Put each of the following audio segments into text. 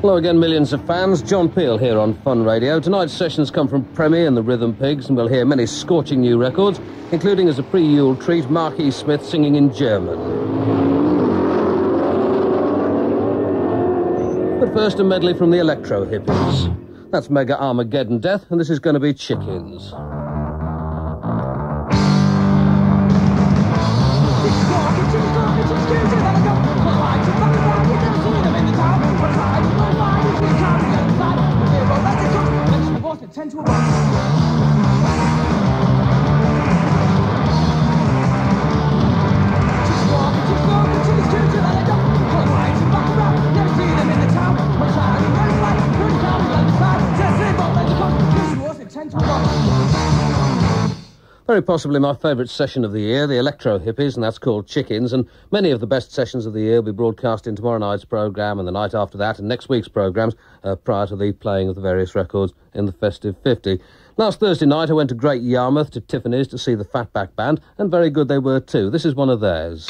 Hello again, millions of fans. John Peel here on Fun Radio. Tonight's sessions come from Premi and the Rhythm Pigs, and we'll hear many scorching new records, including as a pre-Yule treat, Marquis Smith singing in German. But first, a medley from the Electro Hippies. That's Mega Armageddon Death, and this is going to be Chickens. Very possibly my favourite session of the year, the Electro Hippies, and that's called Chickens, and many of the best sessions of the year will be broadcast in tomorrow night's programme and the night after that and next week's programmes prior to the playing of the various records in the Festive 50. Last Thursday night I went to Great Yarmouth to Tiffany's to see the Fatback Band, and very good they were too. This is one of theirs.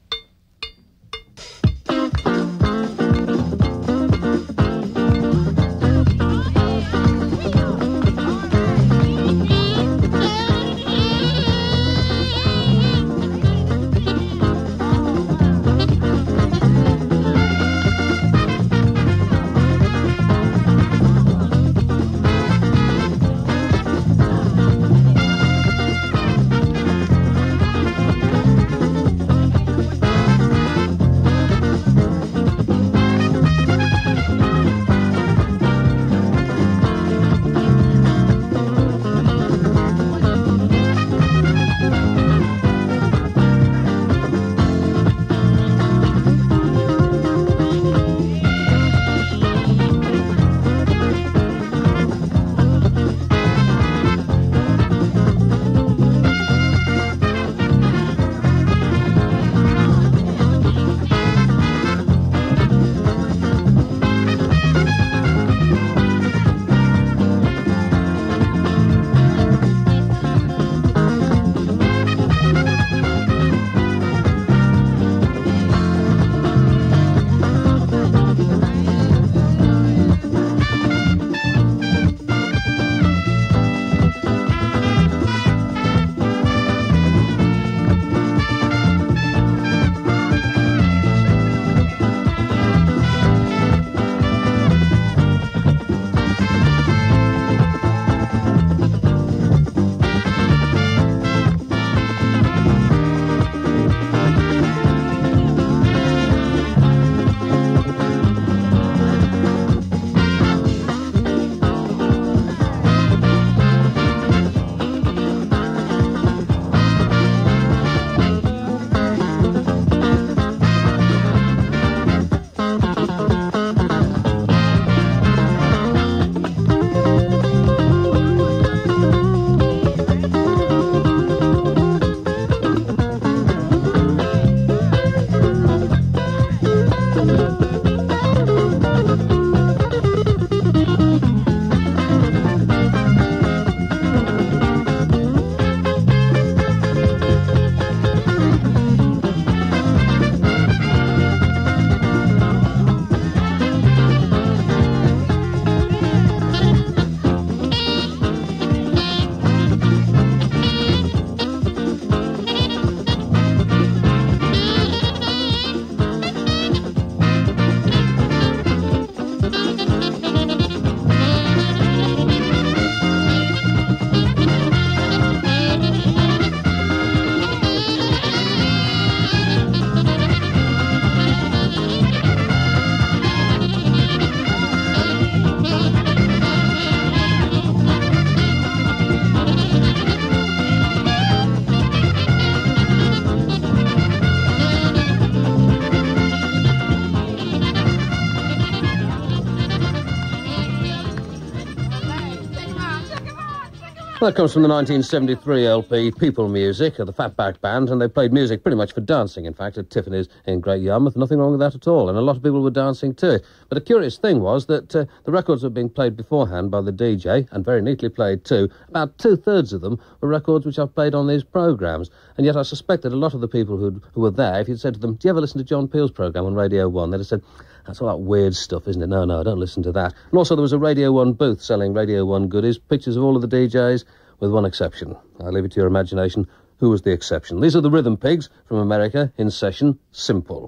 That comes from the 1973 LP People Music of the Fatback Band, and they played music pretty much for dancing, in fact, at Tiffany's in Great Yarmouth. Nothing wrong with that at all, and a lot of people were dancing to it. But the curious thing was that the records were being played beforehand by the DJ, and very neatly played too. About two-thirds of them were records which I've played on these programmes, and yet I suspect that a lot of the people who were there, if you'd said to them, do you ever listen to John Peel's programme on Radio 1, they'd have said, That's all that weird stuff, isn't it? No, I don't listen to that. And also there was a Radio 1 booth selling Radio 1 goodies, pictures of all of the DJs, with one exception. I leave it to your imagination. Who was the exception? These are the Rhythm Pigs from America in session, Simple.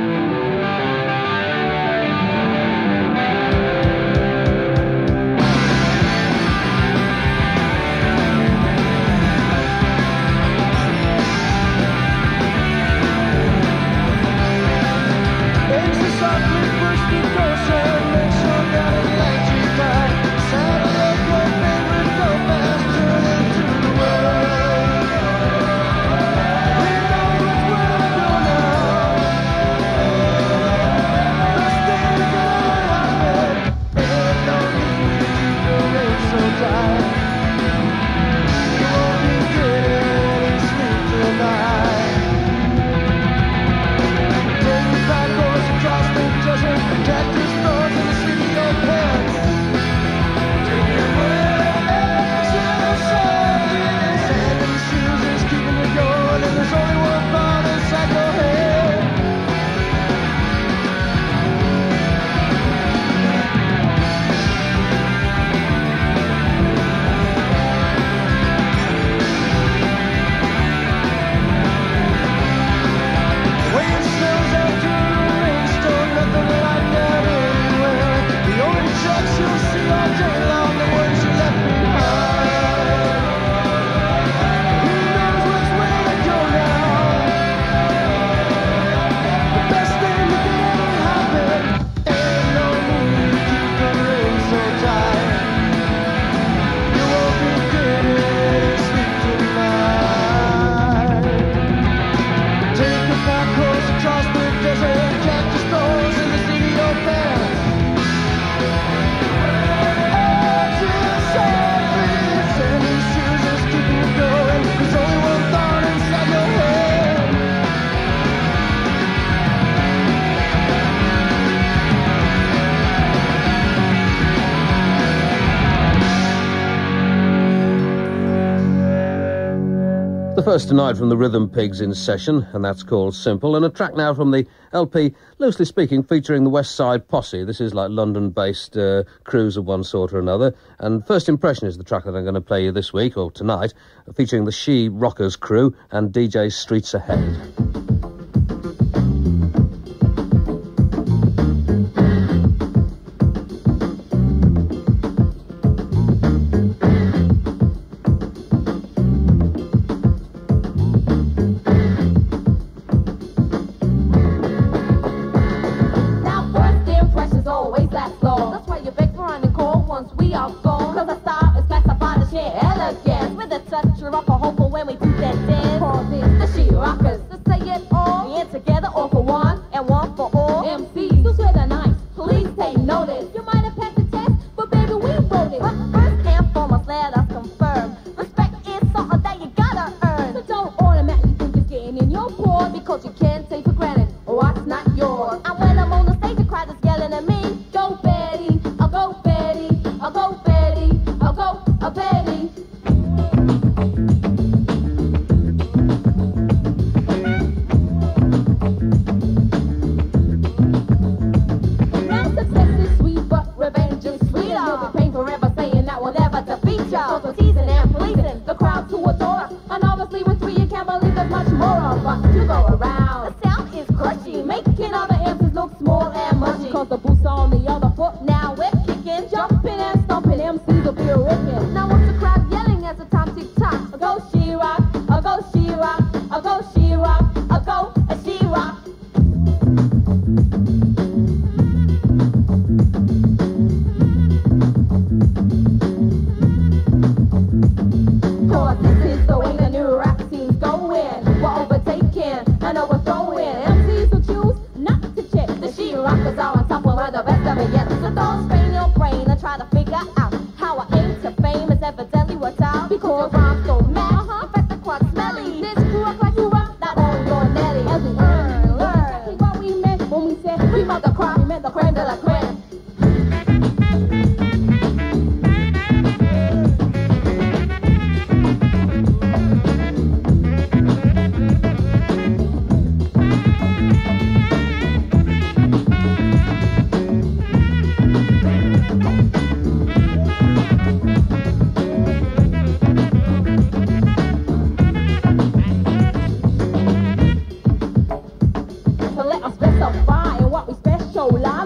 The first tonight from the Rhythm Pigs in session, and that's called Simple. And a track now from the LP, loosely speaking, featuring the West Side Posse. This is like London-based crews of one sort or another. And First Impression is the track that I'm going to play you this week, or tonight, featuring the She Rockers crew and DJ Streets Ahead.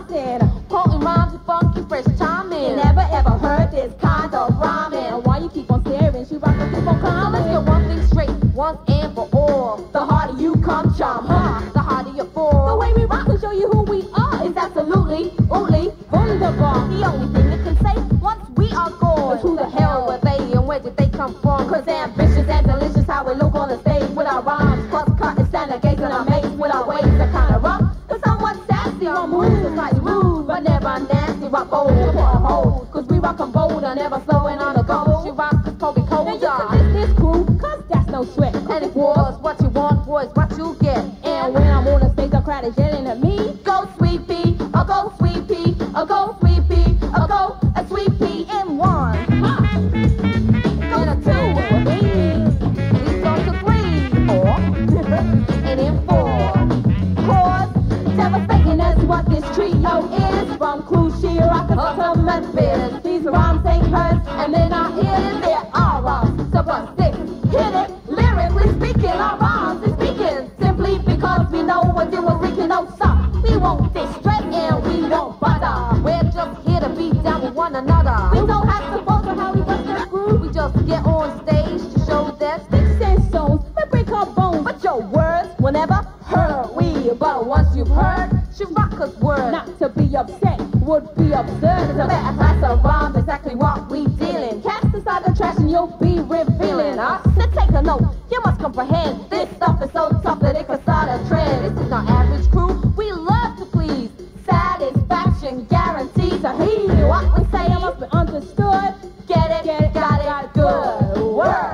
bustin', quoting rhymes with funky fresh timing. You never ever heard this kind of rhyming. And why you keep on staring? She rock and keep on climbing. So let's get one thing straight, once and for all. The harder you come, chum, the harder you fall. The way we rock will show you who we are. It's absolutely, oodly, wunderbar. The only thing that can say once we are gone. But who the hell were they and where did they come from? Cause they're ambitious and delicious how we look on the stage with our rhymes. Plus cut and stand against and amazed with our ways that kinda rough. But somewhat sassy, our moves are slightly rude, but never nasty. Rock bold for a hold. Cause we rock 'em bolder, never slowing on the go. She rock us poking colder. And you can diss this crew, cause that's no sweat. And it was what you want, boys, what you get. And when I'm on the stage, the crowd is yelling at me. Go sweet pea, or go sweet pea, or go sweet pea, or go a sweet pea in one. And a two, three, we go to 3, 4, and in 4. Chords, devastating, that's what this trio is. From crew, she rockers to Memphis. These rhymes ain't hers, and they're not his, they're our rhymes. So bust it, hit it, lyrically speaking, our rhymes is speaking. Simply because we know what you were thinking, no stop. We won't distress and we won't bother. We're just here to be down with one another. We don't have to bother how we bust their groove. We just get on stage to show that sticks and stones and break our bones. But your words will never hurt we. But once you've heard, she rock us words. Not to be upset would be absurd. It's a better class of rhymes, exactly what we dealing. Cast aside the trash and you'll be revealing us. So take a note, you must comprehend. This stuff is so tough that it could start a trend. This is not average crew, we love to please. Satisfaction guaranteed to hear what we say. It must be understood. Get it, got it, good word.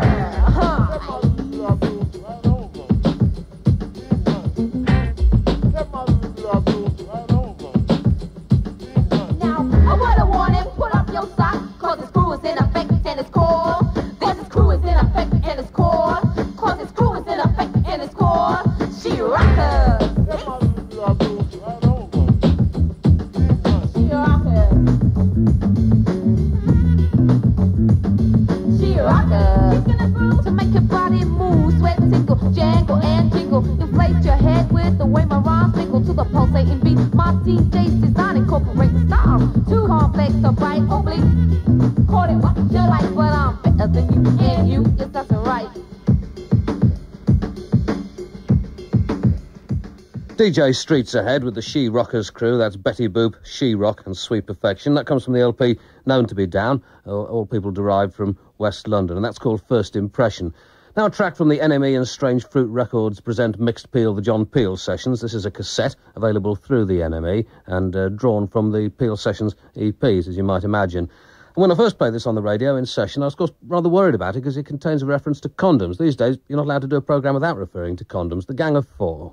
Now, I would have warning, put up your sock, cause this crew is in effect and it's core. This crew is in effect and it's core. Cause this crew is in effect and it's core. She rockers. She rockers. She rockers. To make your body move, sweat, tickle, jangle and jiggle. Inflate your head with the way my rhymes tickle to the pulsating beat. My DJ's design incorporate the style. Too complex to bite oblique. Call it what you like, but I'm better than you and you. Yes, that's right. DJ Streets ahead with the She Rockers crew. That's Betty Boop, She Rock and Sweet Perfection. That comes from the LP Known to Be Down, all people derived from West London, and that's called First Impression. Now a track from the NME and Strange Fruit Records present Mixed Peel, the John Peel Sessions. This is a cassette available through the NME and drawn from the Peel Sessions EPs, as you might imagine. And when I first played this on the radio in session, I was, of course, rather worried about it because it contains a reference to condoms. These days, you're not allowed to do a programme without referring to condoms. The Gang of Four.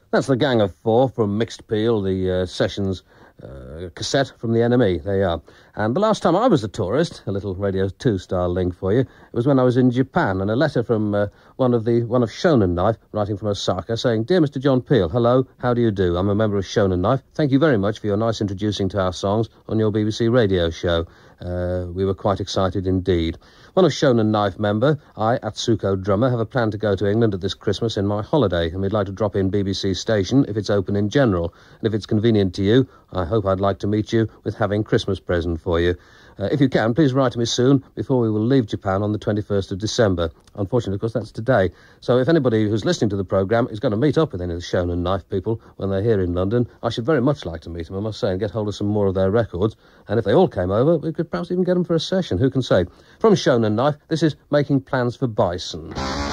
That's the Gang of Four from Mixed Peel, the Sessions cassette from the NME. There you are. And the last time I was a tourist, a little Radio 2 style link for you, it was when I was in Japan, and a letter from one of Shonen Knife, writing from Osaka, saying, "Dear Mr. John Peel, hello, how do you do? I'm a member of Shonen Knife. Thank you very much for your nice introducing to our songs on your BBC radio show. We were quite excited indeed. One of Shonen Knife member, I, Atsuko Drummer, have a plan to go to England at this Christmas in my holiday, and we'd like to drop in BBC station if it's open in general. And if it's convenient to you, I hope I'd like to meet you with having Christmas present for you. If you can, please write to me soon before we will leave Japan on the 21st of December. Unfortunately, of course, that's today. So if anybody who's listening to the programme is going to meet up with any of the Shonen Knife people when they're here in London, I should very much like to meet them, I must say, and get hold of some more of their records. And if they all came over, we could perhaps even get them for a session. Who can say? From Shonen Knife, this is Making Plans for Bison.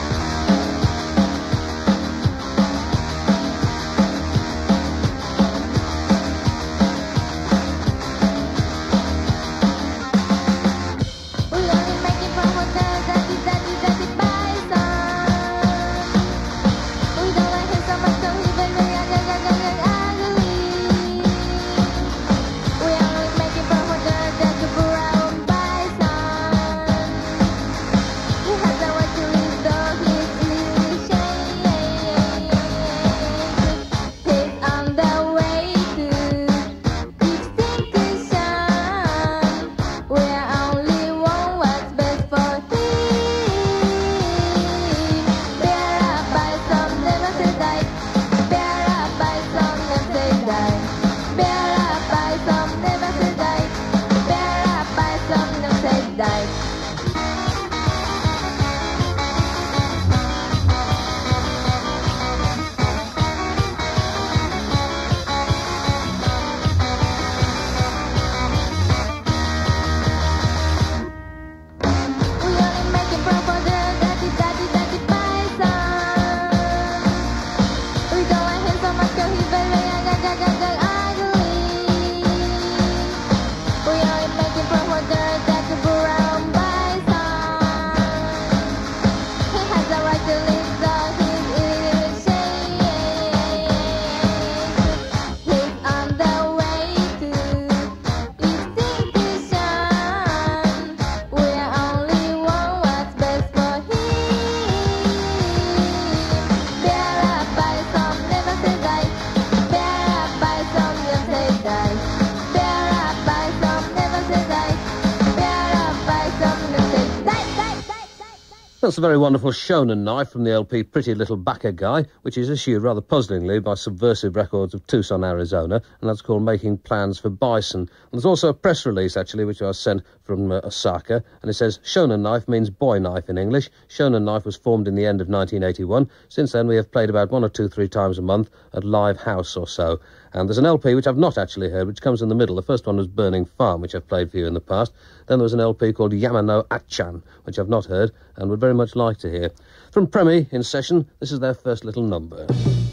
That's a very wonderful Shonen Knife from the LP Pretty Little Backer Guy, which is issued rather puzzlingly by Subversive Records of Tucson, Arizona, and that's called Making Plans for Bison. And there's also a press release, actually, which I was sent from Osaka, and it says, Shonen Knife means boy knife in English. Shonen Knife was formed in the end of 1981. Since then, we have played about 1 or 2, 3 times a month at Live House or so. And there's an LP which I've not actually heard, which comes in the middle. The first one was Burning Farm, which I've played for you in the past. Then there was an LP called Yamano Achan, which I've not heard and would very much like to hear. From Premi in session, this is their first little number.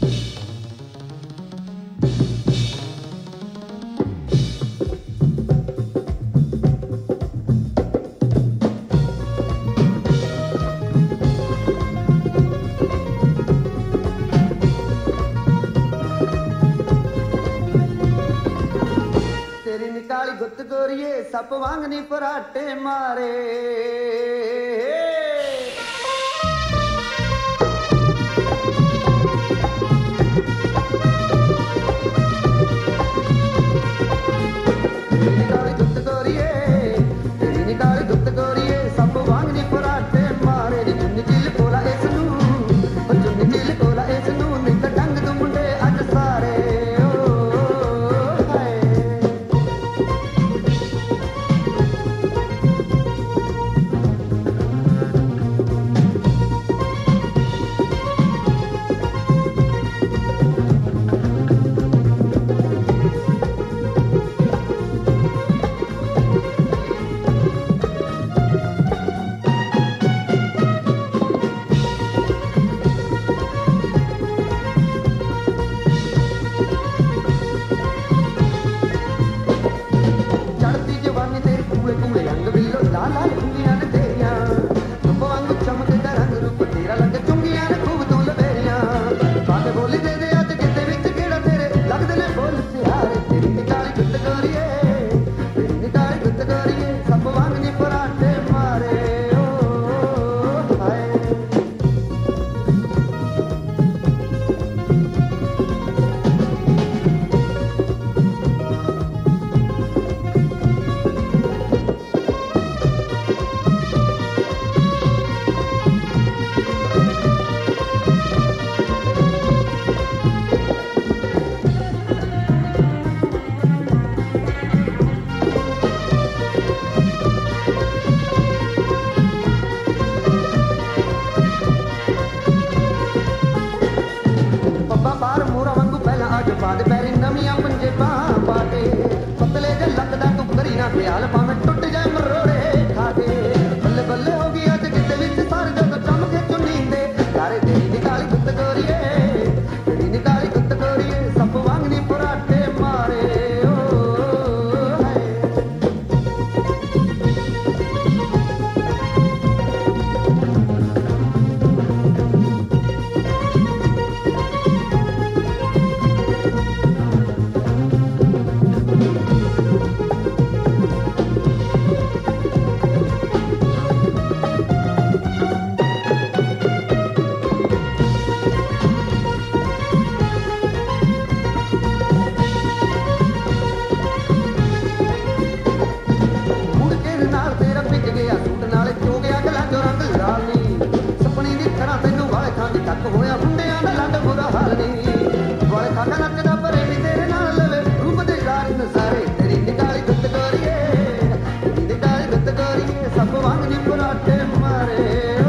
सप वांगनी पराटे मारे ਬਾਹ ਬਾਟੇ ਪਤਲੇ ਜੇ ਲੱਗਦਾ ਤੂੰ ਕਰੀ ਨਾ ਖਿਆਲ ਭਾਵੇਂ ਟੁੱਟ ਜਾਏ ਮਰੋੜੇ ਖਾ ਕੇ ਬੱਲੇ ਬੱਲੇ ਹੋ ਗਈ ਅੱਜ ਕਿਤੇ ਵਿੱਚ ਸਰ ਜਦੋਂ ਚਮਕੇ ਚੁੰਨੀ ਦੇ ਯਾਰੇ ਤੇਰੀ ਨਿਕਾਲੀ ਗੁੱਤ ਗੋਰੀਏ ਤੇਰੀ ਨਿਕਾਲੀ ਗੁੱਤ ਗੋਰੀਏ ਸੱਪ ਵਾਂਗ ਨੀ ਫਰਾਟੇ ਮਾਰੇ ਓ ਹਾਏ ਹੋਇਆ ਮੁੰਡਿਆਂ ਦਾ ਲੱਡ ਬੁਰਾ ਹਾਲ ਨਹੀਂ ਵਾਲੇ ਖਾਕਾ ਨੱਚਦਾ ਪਰੇ ਵੀ ਤੇਰੇ ਨਾਲ ਲਵੇ ਰੂਪ ਦੇ ਯਾਰ ਨਜ਼ਾਰੇ ਤੇਰੀ ਨਿਕਾਲੀ ਗੁੱਤ ਗੋਰੀਏ ਤੇਰੀ ਨਿਕਾਲੀ ਗੁੱਤ ਗੋਰੀਏ ਸੱਪ ਵਾਂਗ ਨੀ ਪਰਾਠੇ ਮਾਰੇ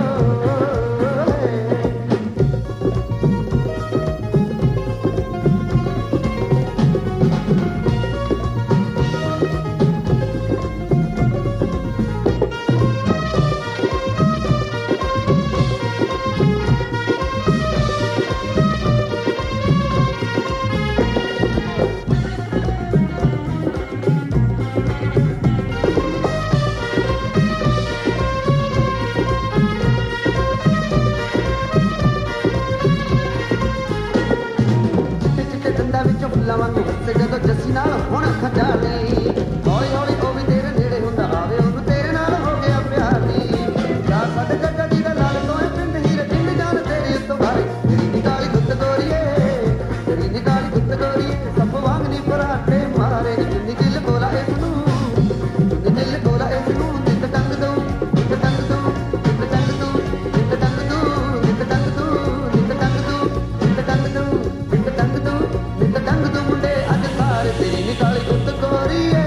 ਜਦੋਂ ਜੱਸੀ ਨਾਲ ਹੁਣ ਖਜਾਲੀ ਹੌਲੀ ਹੌਲੀ ਉਹ ਵੀ ਤੇਰੇ ਨੇੜੇ ਹੁੰਦਾ ਆਵੇ ਉਹਨੂੰ ਤੇਰੇ ਨਾਲ ਹੋ ਗਿਆ ਪਿਆਰ ਨੀ ਯਾਰ ਸਾਡੇ ਜੱਗਾ ਜੀ ਦਾ ਲਾਲ ਤੋਏ ਪਿੰਡ ਹੀਰੇ ਪਿੰਡ ਜਾਨ ਤੇਰੀ ਤੋਂ ਭਾਰੀ ਤੇਰੀ ਨਿਕਾਲੀ ਗੁੱਤ ਗੋਰੀਏ ਤੇਰੀ ਨਿਕਾਲੀ ਗੁੱਤ ਗੋਰੀਏ ਸੱਪ ਵਾਂਗ ਨੀ ਪਰਾਠੇ ਮਾਰੇ ਜਿੰਨੀ ਦਿਲ ਬੋਲਾ ਇਸ ਨੂੰ ਜਿੰਨੀ ਦਿਲ ਬੋਲਾ ਇਸ ਨੂੰ ਨਿੱਤ ਟੰਗ ਦਊ ਨਿੱਤ ਟੰਗ ਦਊ ਨਿੱਤ ਟੰਗ ਦਊ ਨਿੱਤ ਟੰਗ ਦਊ ਨਿੱਤ ਟੰਗ ਦਊ ਨਿੱਤ ਟੰਗ ਦਊ ਨਿੱਤ ਟੰਗ ਦਊ ਨਿੱਤ ਟੰਗ ਦਊ ਨਿੱਤ ਟੰਗ ਦਊ ਮੁੰਡੇ ਅੱਜ ਸਾਰੇ ਤੇਰੀ ਨਿਕਾਲੀ ਗੁੱਤ ਗੋਰੀਏ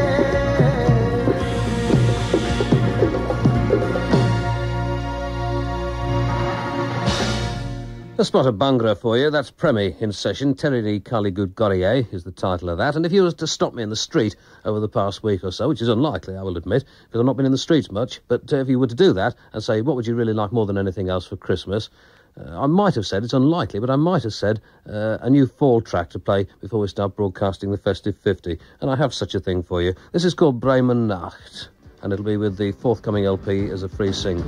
A spot of Bhangra for you. That's Premi in session. Terry Kali Good Gorie is the title of that. And if you were to stop me in the street over the past week or so, which is unlikely, I will admit, because I've not been in the streets much, but if you were to do that and say, what would you really like more than anything else for Christmas? I might have said, it's unlikely, but I might have said a new fall track to play before we start broadcasting the Festive 50. And I have such a thing for you. This is called Bremen Nacht, and it'll be with the forthcoming LP as a free single.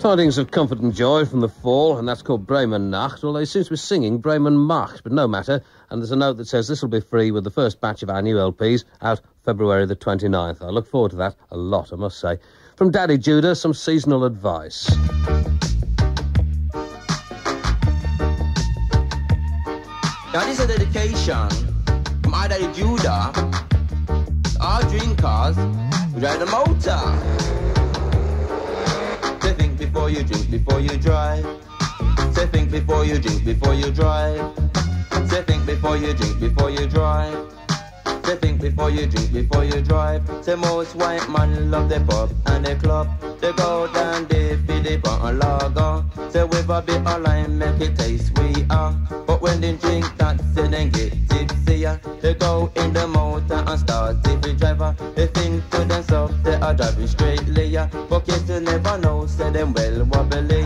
Tidings of comfort and joy from the fall, and that's called Bremen Nacht, although he seems to be singing Bremen Macht, but no matter. And there's a note that says this will be free with the first batch of our new LPs out February the 29th. I look forward to that a lot, I must say. From Daddy Judah, some seasonal advice. Now this is a dedication from my Daddy Judah. All drinkers who drive the motor. Say think before you drink, before you drive. Say think before you drink, before you drive. Say think before you drink, before you drive. Say think before you drink, before you drive. Say most white man love the pub and the club. They go down there, feed the put a lager. Say with a bit of lime make it taste sweeter. But when they drink that, say then get tipsier. They go in the motor and start if driver. They think to themselves they are driving straight layer. But yes, you never know, say them well wobbly.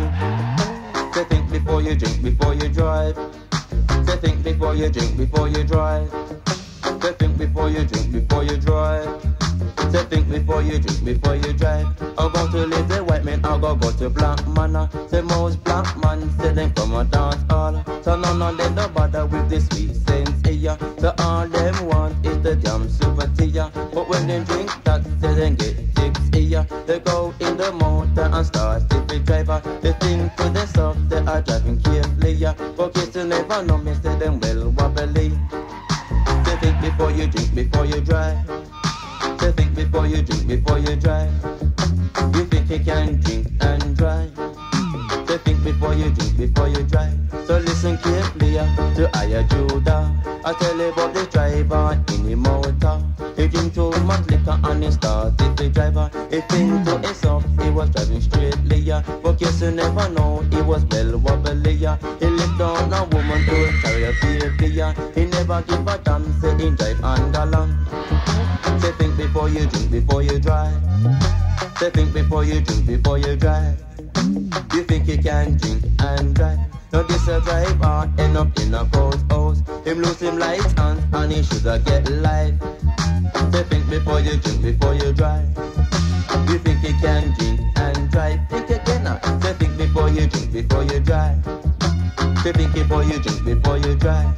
Say think before you drink, before you drive. Say think before you drink, before you drive. Say think before you drink, before you drive. Say think before you drink, before you drive. I'll go to little white man, I'll go to black man. Say most black man, say them come a dance hall. So none of them don't bother with the sweet sense here. So all them want is the damn super tea. But when they drink that, say them get tips here. They go in the motor and start if driver. They think to themselves they are driving carefully. But kids you never know me, say them well wobbly. Say think before you drink, before you drive. Say think before you drink, before you drive. You think you can drink and drive. Say think before you drink, before you drive. So listen carefully to Aya Judah. I tell you about the driver in the motor. He drink too much liquor and he started the driver. He think to himself he was driving straightly. But yes, you never know, he was well wobbly. He lived on a woman to carry a baby. He never give a damn, say he drive and along. Say think before you drink, before you drive. Say think before you drink, before you drive. You think you can drink and drive. Now this a driver end up in a cold house. Him lose him lights and he shoulda get life. Say think before you drink, before you drive. You think you can drink and drive. Think again now. Say think before you drink, before you drive. Say think before you drink, before you drive.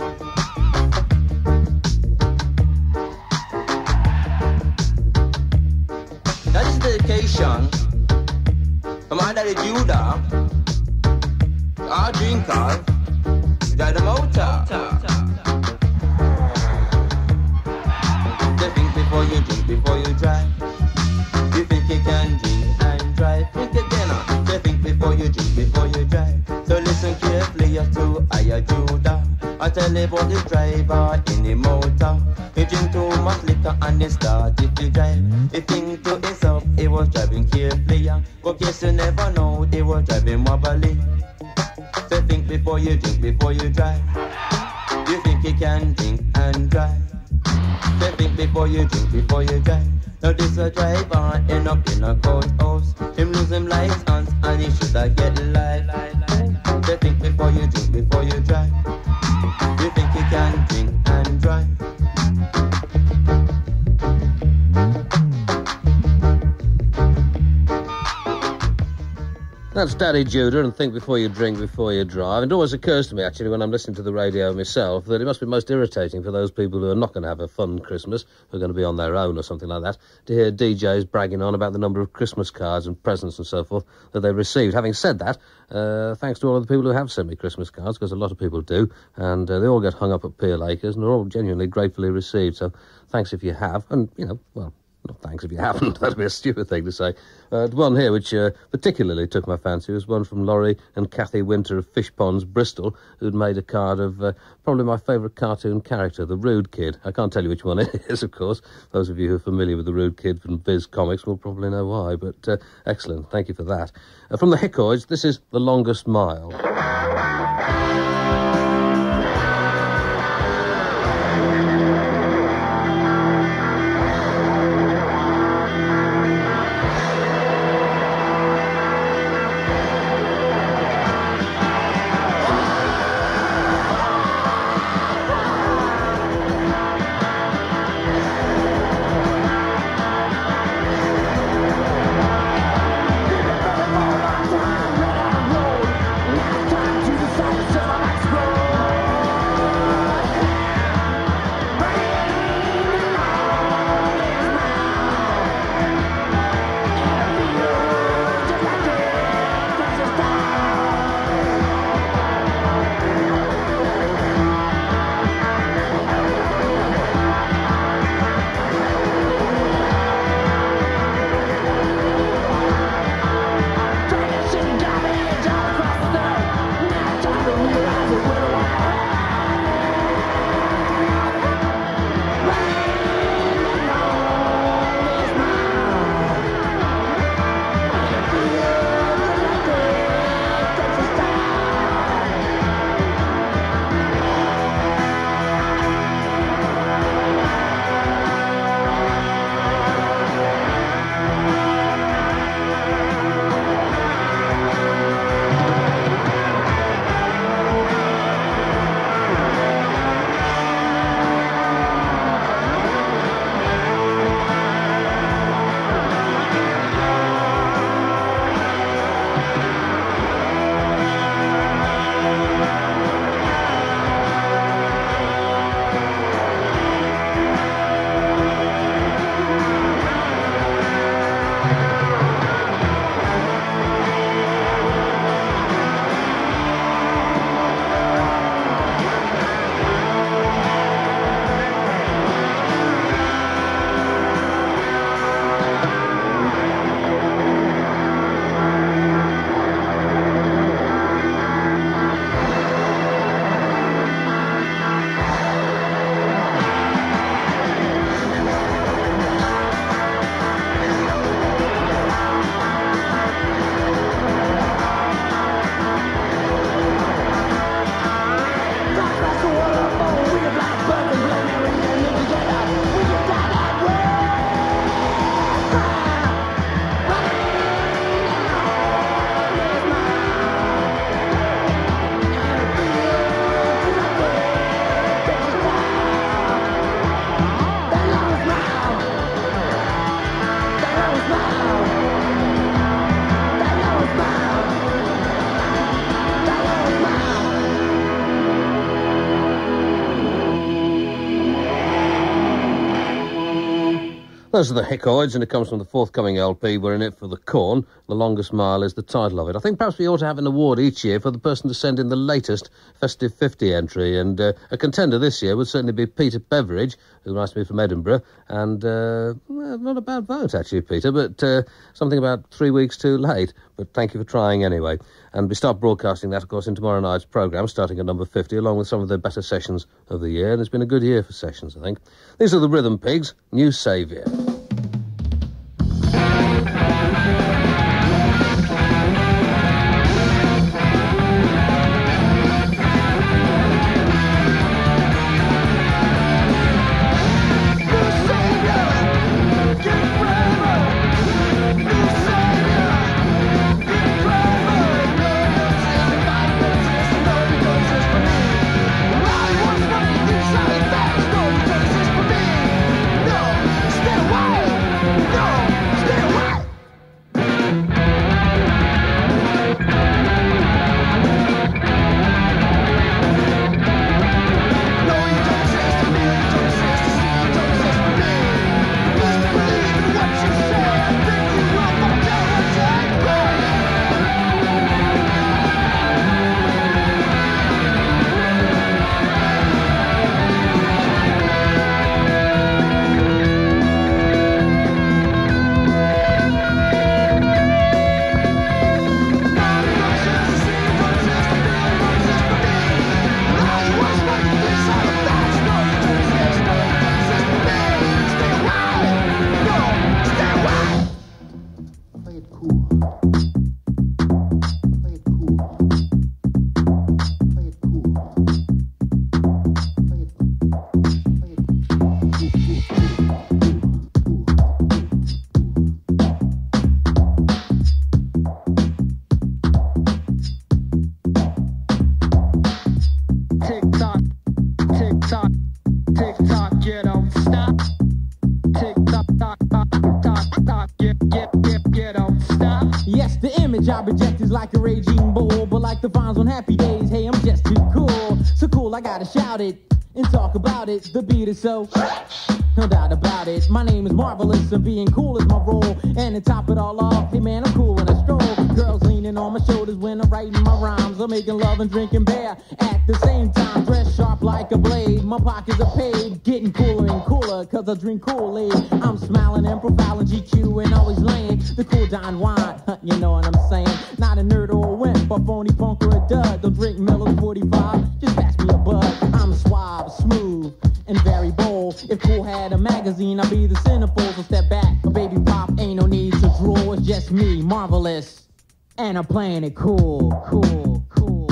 That is dedication from my Daddy Judah. All drinkers drive the motor. Say think before you drink, before you drive. You think you can drink and drive. Think again, say think before you drink, before you drive. So listen carefully to Aya Judah. I tell you about the driver in the motor. He drink too much liquor and he start if he drive. He think to himself he was driving carefully. But guess you never know, he was driving wobbly. So think before you drink, before you drive. You think you can drink and drive. So think before you drink, before you drive. Now this a driver end up in a courthouse. Him lose him license and he shoulda get life. So think before you drink, before you drive. You think you can drink and drive. That's Daddy Judah and Think Before You Drink, Before You Drive. And it always occurs to me, actually, when I'm listening to the radio myself, that it must be most irritating for those people who are not going to have a fun Christmas, who are going to be on their own or something like that, to hear DJs bragging on about the number of Christmas cards and presents and so forth that they've received. Having said that, thanks to all of the people who have sent me Christmas cards, because a lot of people do, and they all get hung up at Peel Acres, and they're all genuinely gratefully received. So thanks if you have, and, you know, well, not thanks if you haven't. That'd be a stupid thing to say. The one here which particularly took my fancy was one from Laurie and Kathy Winter of Fish Ponds, Bristol, who'd made a card of probably my favourite cartoon character, the Rude Kid. I can't tell you which one it is, of course. Those of you who are familiar with the Rude Kid from Viz Comics will probably know why, but excellent. Thank you for that. From the Hickoids, this is The Longest Mile. Those are the Hickoids, and it comes from the forthcoming LP. We're in it for the corn. The Longest Mile is the title of it. I think perhaps we ought to have an award each year for the person to send in the latest Festive 50 entry, and a contender this year would certainly be Peter Beveridge, who writes to me from Edinburgh, and well, not a bad vote, actually, Peter, but something about 3 weeks too late. But thank you for trying anyway. And we start broadcasting that, of course, in tomorrow night's programme, starting at number 50, along with some of the better sessions of the year, and it's been a good year for sessions, I think. These are the Rhythm Pigs, New Saviour. I reject is like a raging bull, but like the vines on happy days, hey, I'm just too cool. So cool, I gotta shout it and talk about it. The beat is so, no doubt about it. My name is Marvelous, and being cool is my role. And to top it all off, hey man, I'm cool when I stroll. Girls leaning on my shoulders when I'm writing my rhymes. I'm making love and drinking beer at the same time. Dress sharp like a blade, my pockets are paid. Getting cooler and cooler, cause I drink Kool-Aid. I'm smiling and profiling GQ and always laying the cool Don wine, you know what I'm saying? Not a nerd or a wimp, a phony punk or a dud. Don't drink Miller's 45, just pass me a bud. I'm suave, smooth, and very bold. If Cool had a magazine, I'd be the centerfold. So step back, a baby pop, ain't no need to drool. It's just me, Marvelous, and I'm playing it cool, cool, cool.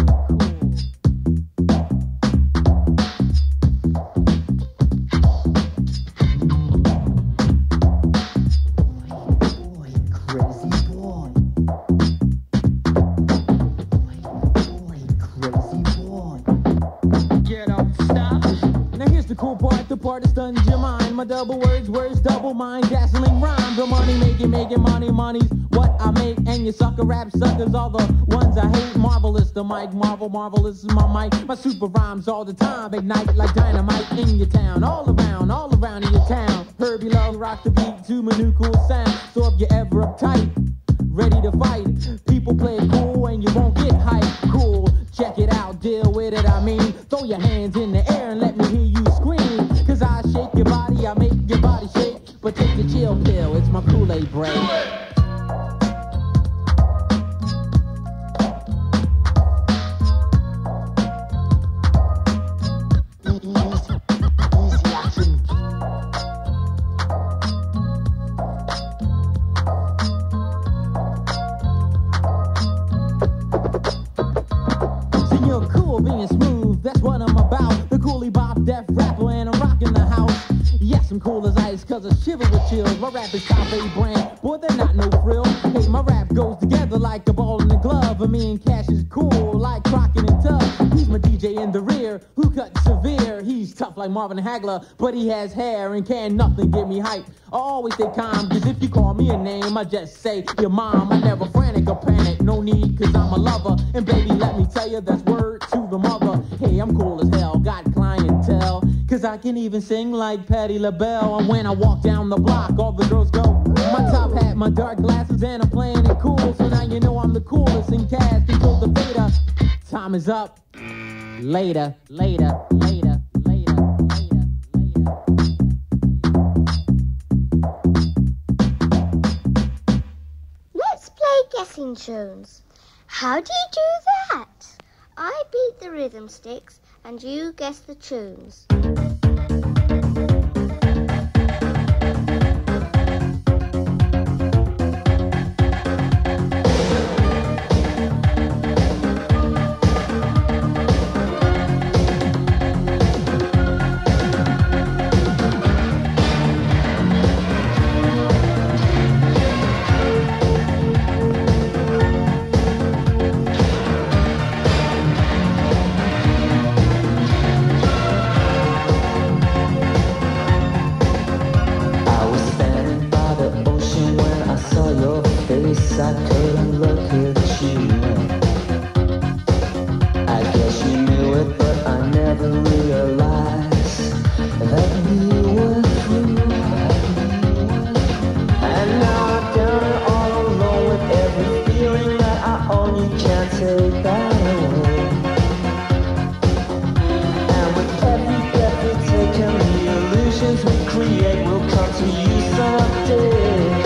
The part that stuns your mind. My double words double mind. Gasoline rhyme. The money making money's what I make. And you sucker rap suckers are the ones I hate. Marvelous, the mic, marvelous is my mic. My super rhymes all the time. Ignite like dynamite in your town. All around in your town. Herbie Love rock the beat to my new cool sound. So if you're ever uptight, ready to fight, people play it cool and you won't get hyped. Cool, check it out, deal with it, I mean. Throw your hands in the air and let me hear you scream. Cause I shake your body, I make your body shake. But take the chill pill, it's my Kool-Aid break. Easy action. See, you're cool being smooth, that's what I'm about. The coolie bop, deaf rapper, and I'm rocking the house. Yes, I'm cool as ice, cause I shiver with chills. My rap is top A brand, boy, they're not no frill. Hey, my rap goes together like a ball in a glove. And me and Cash is cool, like Crockett and Tubb. He's my DJ in the rear, who cut severe. He's tough like Marvin Hagler, but he has hair and can't nothing get me hype. I always stay calm, cause if you call me a name, I just say your mom. I never frantic or panic, no need, cause I'm a lover. And baby, let me tell you, that's word to the mother. Hey, I'm cool as hell, got clientele, cause 'cause I can even sing like Patti LaBelle. And when I walk down the block, all the girls go, my top hat, my dark glasses, and I'm playing it cool. So now you know I'm the coolest in cast until the beta. Time is up. Later, later, later, later, later, later. Let's play guessing tunes. How do you do that? I beat the rhythm sticks and you guess the tunes. I couldn't look at you. I guess you knew it, but I never realized that we were through. And now I'm down and all alone with every feeling that I own. You can't take that away. And with every breath we take and the illusions we create will come to you someday.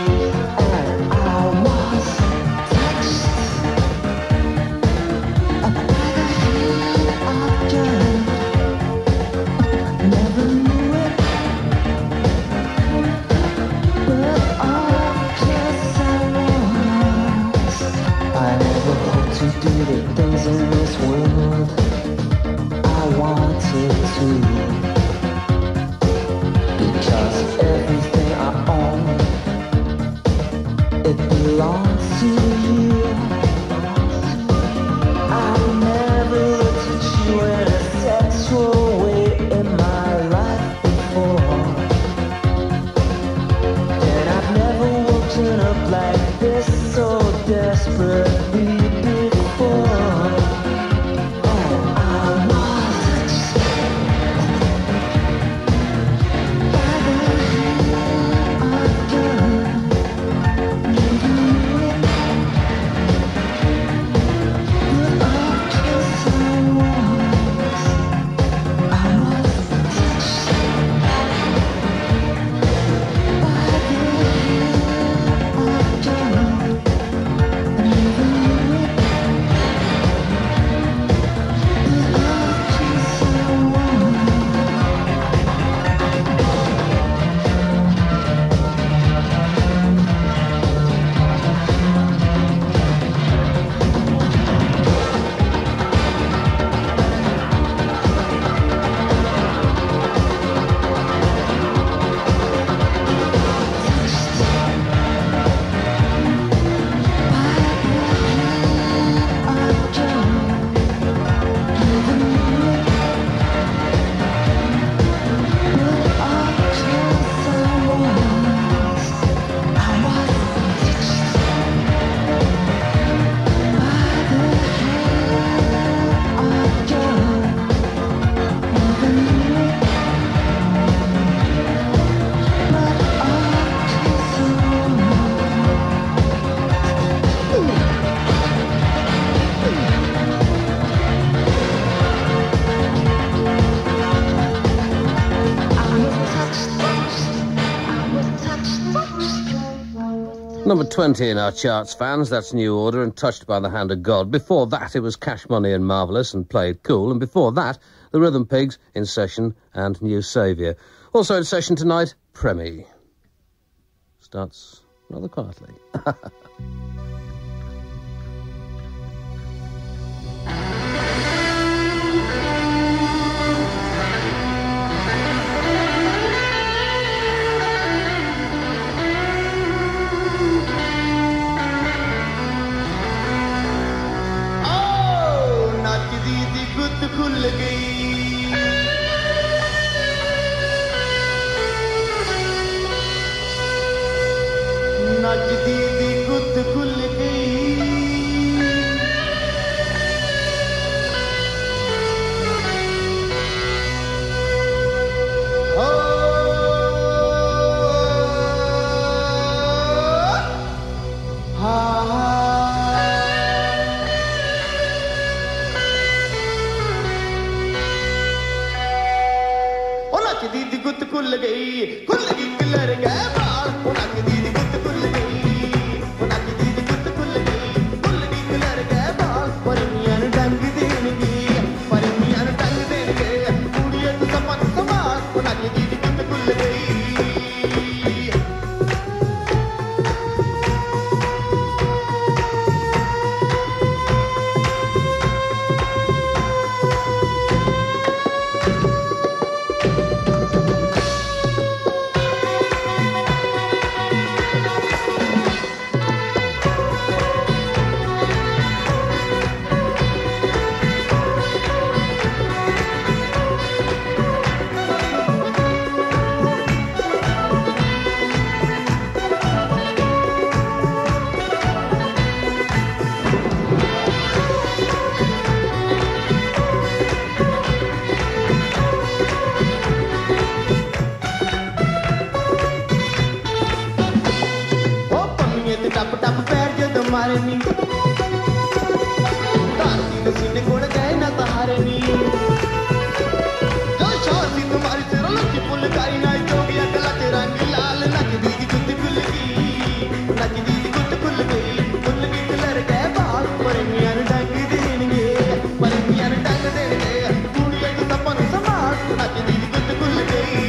Number 20 in our charts, fans. That's New Order and Touched by the Hand of God. Before that, it was Cash Money and Marvellous and Played Cool. And before that, the Rhythm Pigs in Session and New Saviour. Also in session tonight, Premi. Starts rather quietly. खुल गई नचदी दी गुत्त खुल नचदी दी गुत्त खुल गई किलर गए बाल नचदी दी गुत्त खुल गई नचदी दी गुत्त खुल गई किलर गए बाल परमियां डंग देणगे कुड़िए तू सपन संभाल नचदी दी गुत्त खुल गई टप टप पैर जद मारनी तारती तो सीने कोड़ गए ना तहारनी जो शादी तुम्हारी सिरों लगी फुलकारी ना जोगिया गला ते रंग लाल नचदी दी गुत्त खुल गई किलर गए बाल परमियां डंग देणगे कुड़िए तू सपन संभाल नचदी दी गुत्त खुल गई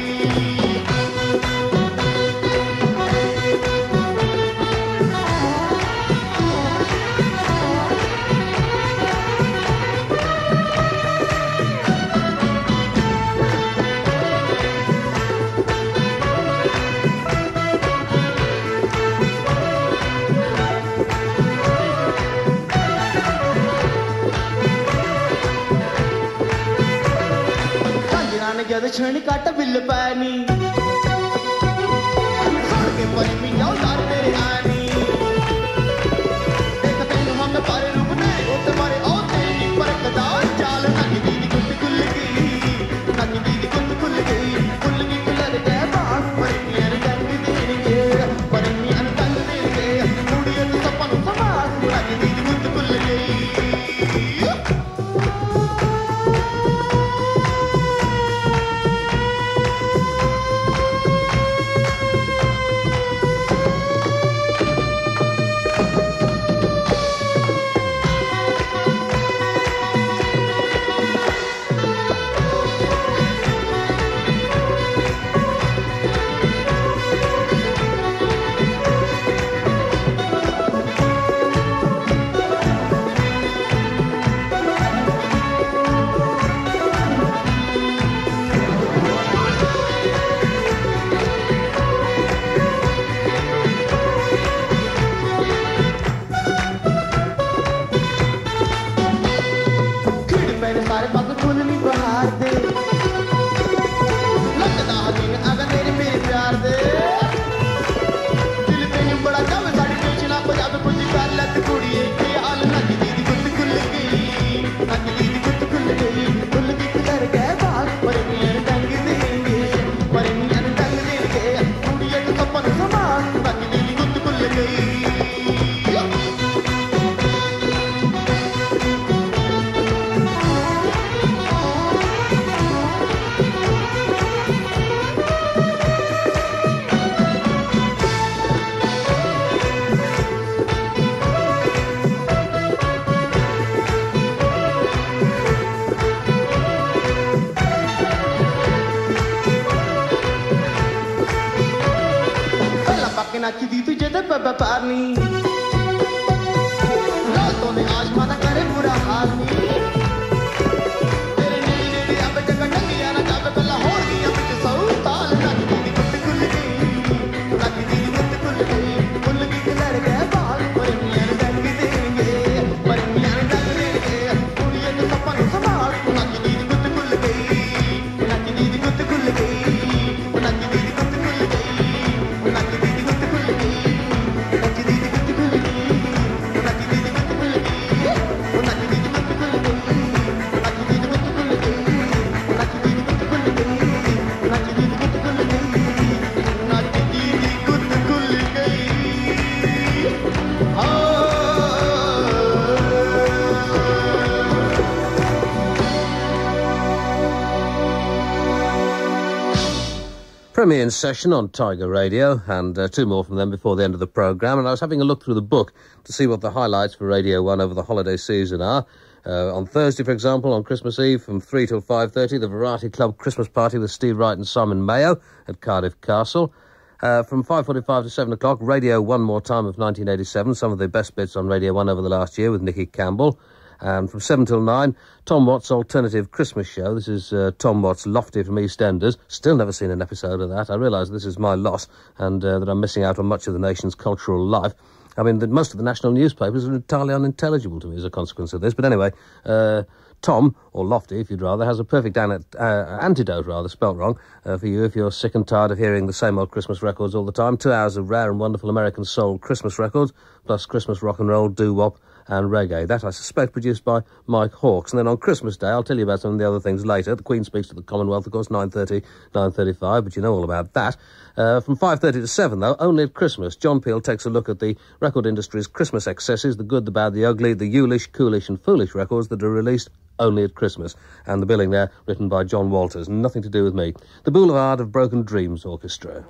जद छण कट बिल पैनी सुन के परी मी जाओ तार तेरे आनी देख तेनु हम पारे रूप ने ओ तुम्हारे ओ तेरी परकदा चाल नचदी दी गुत्त खुल गई किलर गए बाल परमियां डंग देणगे कुड़िए तू सपन संभाल नचदी दी गुत्त खुल गई सारे पास खुलनी बहार दे लगदा दिन अगर मेरे प्यार दे दिल पे बड़ा जावे साड़ी बेचना पंजाब कुछ कर लत कुड़िए के हाल नचदी दी गुत्त खुल गई किलर गए बाल परमियां डंग देणगे कुड़िए तू सपन संभाल नचदी दी गुत्त खुल गई नचदी तुझे दे पारनी रातों ने आसमान करे बुरा हाल नी तेरे नेड़े अब जगह टंगिया ना जावे पहला हो गई अब सौ ताल नचदी दी गुत्त खुल गई किलर गए बाल परमियां डंग देणगे कुड़िए तू सपन संभाल नचदी दी गुत्त खुल गई नचदी दी गुत्त खुल गई नचदी दी गुत्त खुल गई नचदी दी गुत्त खुल गई नचदी दी गुत्त Premi in session on Tiger Radio, and two more from them before the end of the programme. And I was having a look through the book to see what the highlights for Radio 1 over the holiday season are. On Thursday, for example, on Christmas Eve, from 3 till 5:30, the Variety Club Christmas Party with Steve Wright and Simon Mayo at Cardiff Castle. From 5:45 to 7 o'clock, Radio 1 More Time of 1987, some of the best bits on Radio 1 over the last year with Nicky Campbell. And from 7 till 9, Tom Watt's Alternative Christmas Show. This is Tom Watt's Lofty from EastEnders. Still never seen an episode of that. I realise this is my loss and that I'm missing out on much of the nation's cultural life. I mean, most of the national newspapers are entirely unintelligible to me as a consequence of this. But anyway, Tom, or Lofty, if you'd rather, has a perfect antidote, spelt wrong, for you if you're sick and tired of hearing the same old Christmas records all the time. 2 hours of rare and wonderful American soul Christmas records, plus Christmas rock and roll, doo-wop, and reggae. That, I suspect, produced by Mike Hawkes. And then on Christmas Day, I'll tell you about some of the other things later. The Queen speaks to the Commonwealth, of course, 9:30, 9:35, but you know all about that. From 5:30 to 7, though, only at Christmas, John Peel takes a look at the record industry's Christmas excesses, the good, the bad, the ugly, the youlish, coolish and foolish records that are released only at Christmas. And the billing there, written by John Walters. Nothing to do with me. The Boulevard of Broken Dreams Orchestra.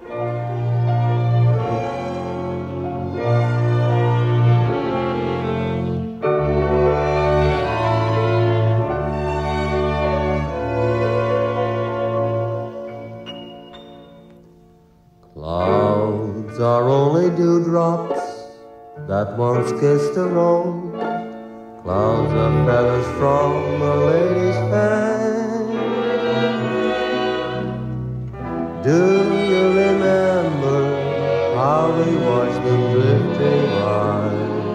Clouds are only dewdrops that once kissed a rose. Clouds are feathers from a lady's fan. Do you remember how we watched them drifting by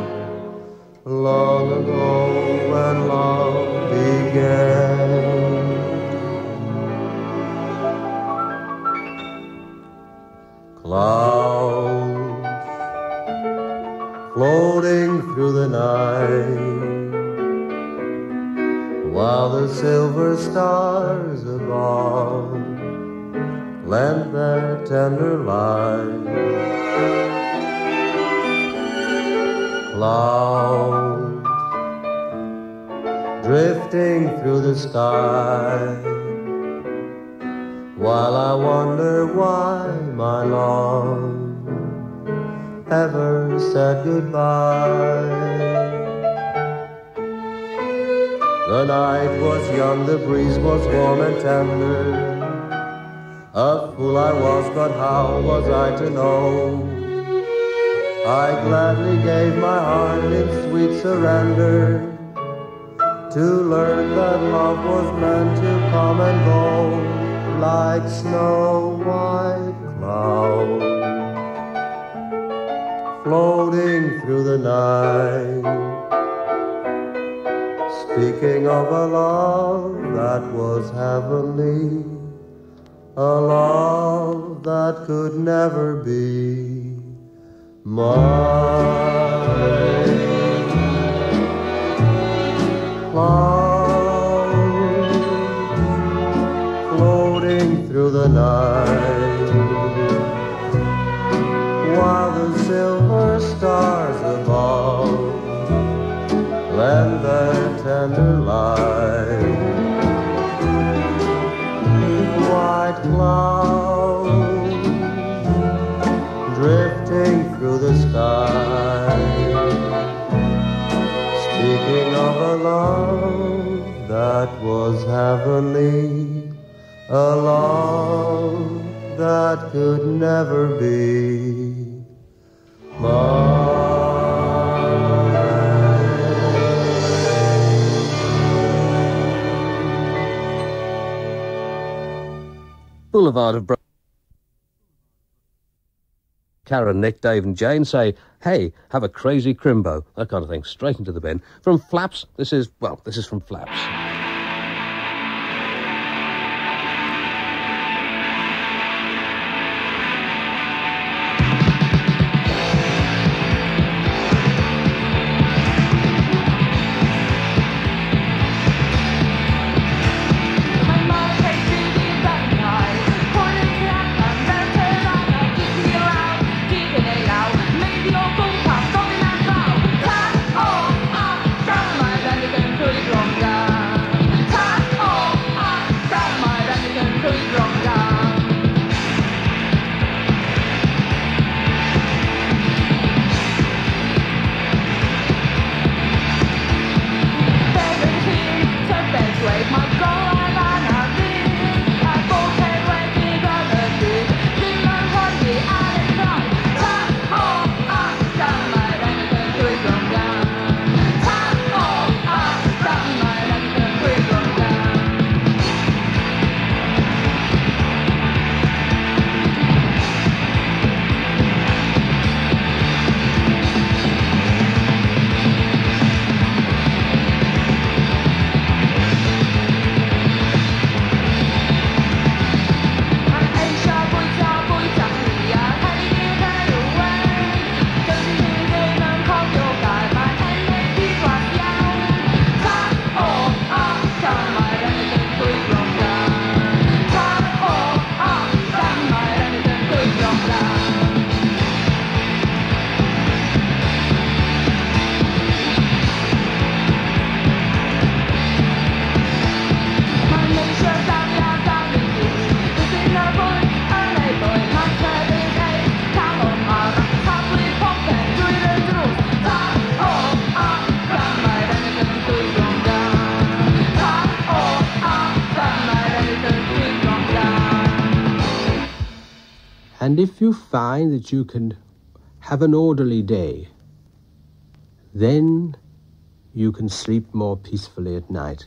long ago when love began? Clouds floating through the night, while the silver stars above lent their tender light. Clouds drifting through the sky, while I wonder why my love ever said goodbye. The night was young, the breeze was warm and tender. A fool I was, but how was I to know? I gladly gave my heart in sweet surrender, to learn that love was meant to come and go like snow white clouds floating through the night. Speaking of a love that was heavenly, a love that could never be mine. Clouds floating through the night, while the silver stars above lend their tender light. White clouds drifting through the sky, speaking of a love that was heavenly, a love that could never be mine. Boulevard of Karen, Nick, Dave and Jane say, hey, have a crazy crimbo. That kind of thing, straight into the bin. From Flaps, this is from Flaps. And if you find that you can have an orderly day, then you can sleep more peacefully at night.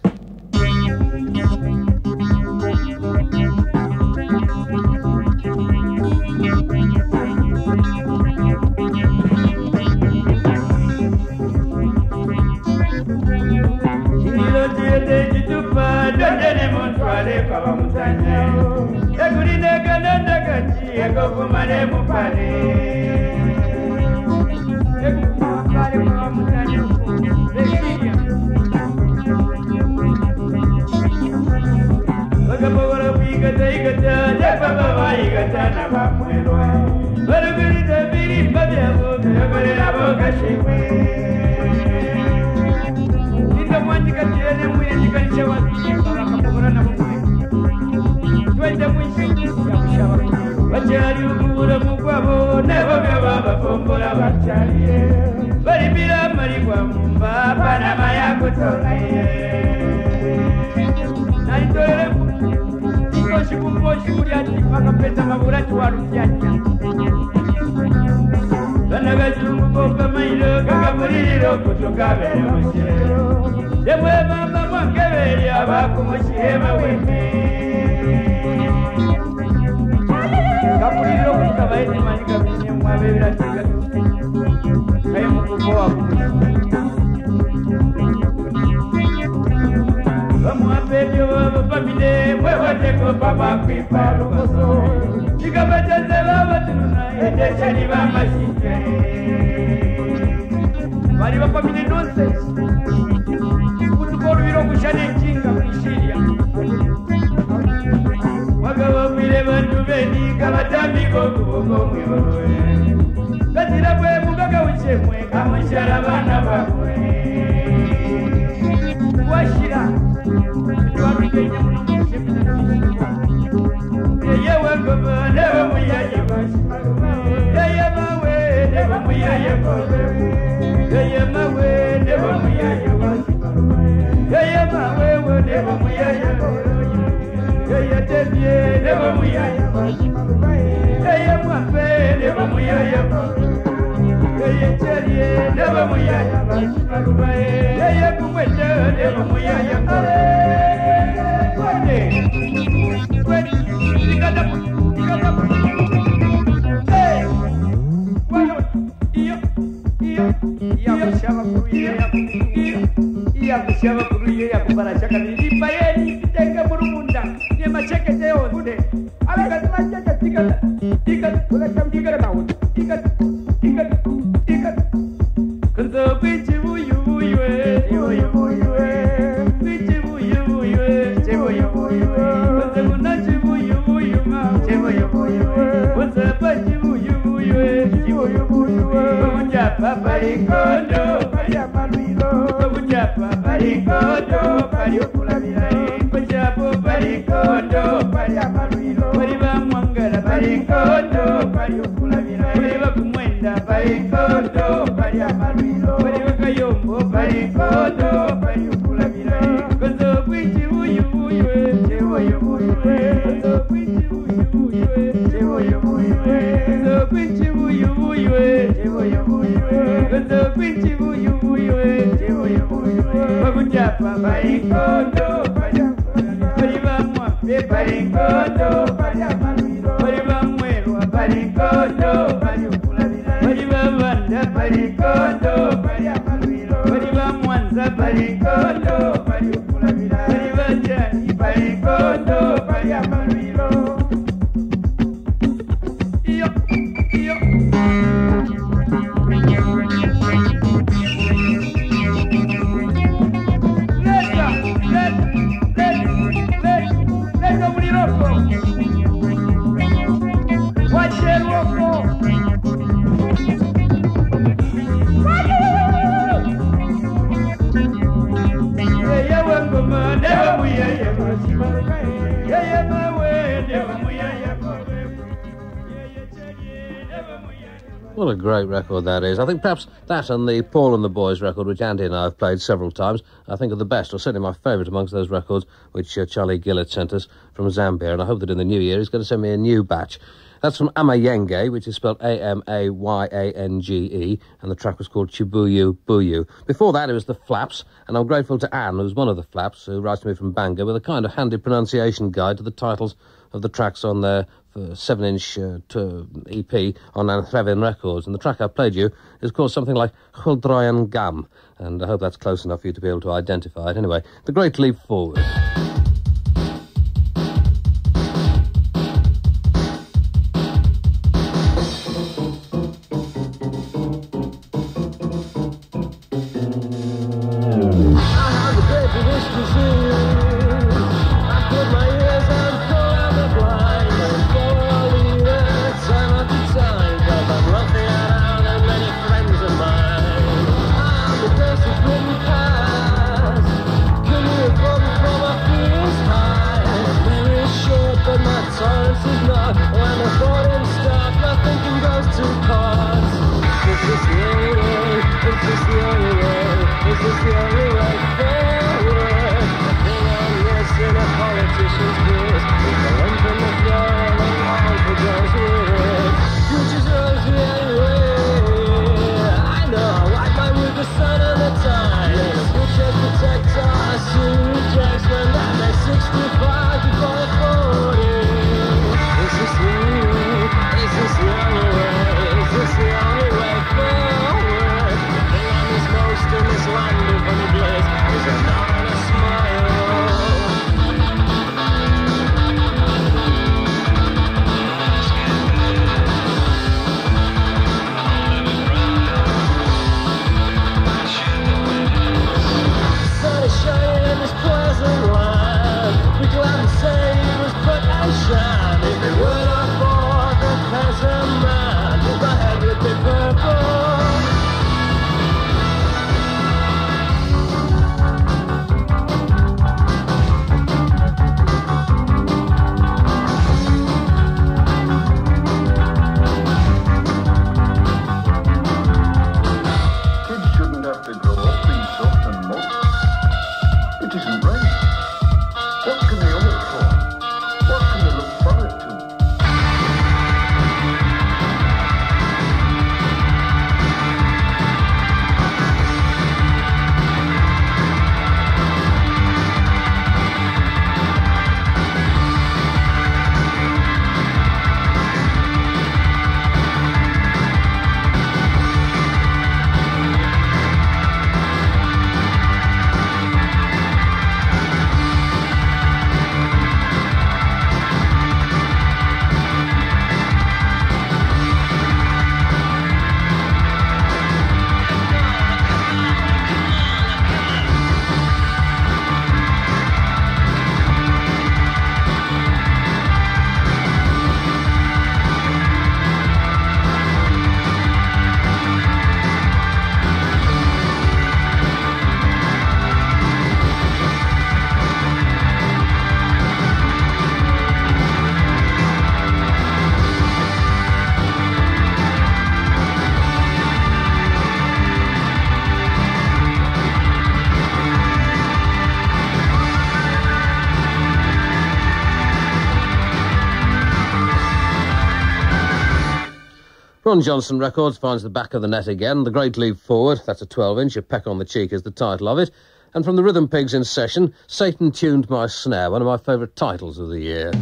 Yeah, What a great record that is. I think perhaps that and the Paul and the Boys record, which Andy and I have played several times, I think are the best, or certainly my favourite amongst those records, which Charlie Gillett sent us from Zambia, and I hope that in the new year he's going to send me a new batch. That's from Amayenge, which is spelled Amayyange, and the track was called Chibuyu Buyu. Before that, it was the Flaps, and I'm grateful to Anne, who's one of the Flaps, who writes to me from Bangor, with a kind of handy pronunciation guide to the titles of the tracks on their 7-inch EP on Anthravian Records. And the track I played you is called something like Chuldroyan Gam, and I hope that's close enough for you to be able to identify it. Anyway, The Great Leap Forward. Ron Johnson Records finds the back of the net again. The Great Leap Forward, that's a 12-inch, a peck on the cheek is the title of it. And from the Rhythm Pigs in session, Satan Tuned My Snare, one of my favourite titles of the year.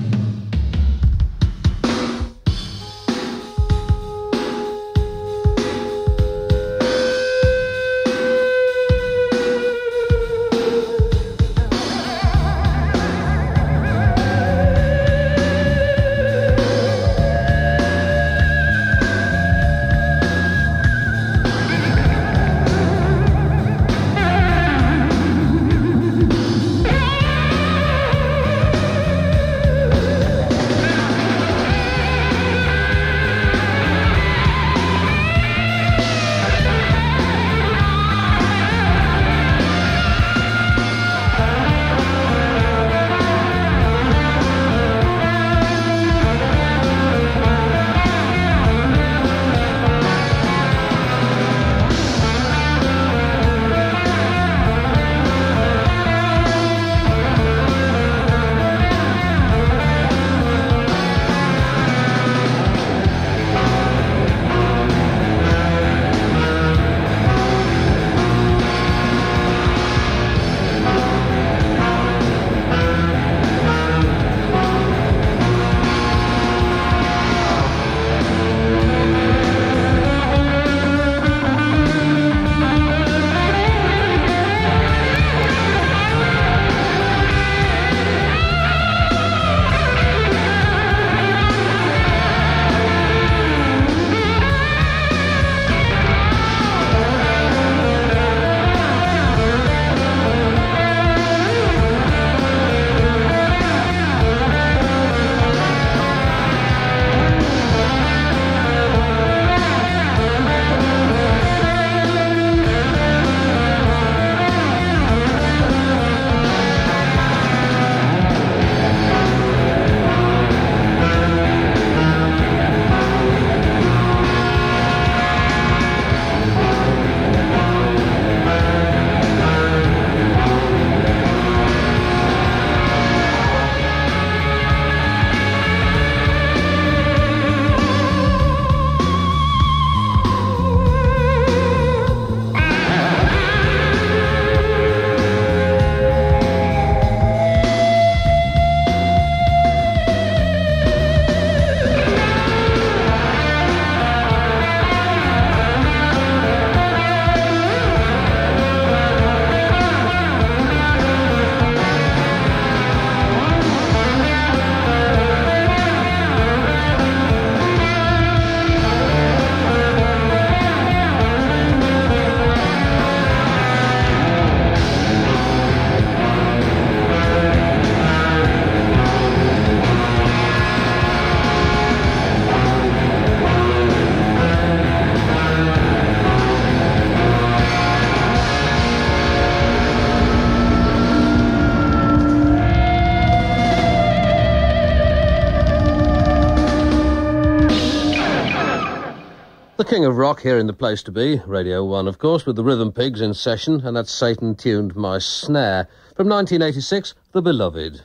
king of rock here in the place to be, Radio 1, of course, with the Rhythm Pigs in session, and that's Satan Tuned My Snare. From 1986, The Beloved.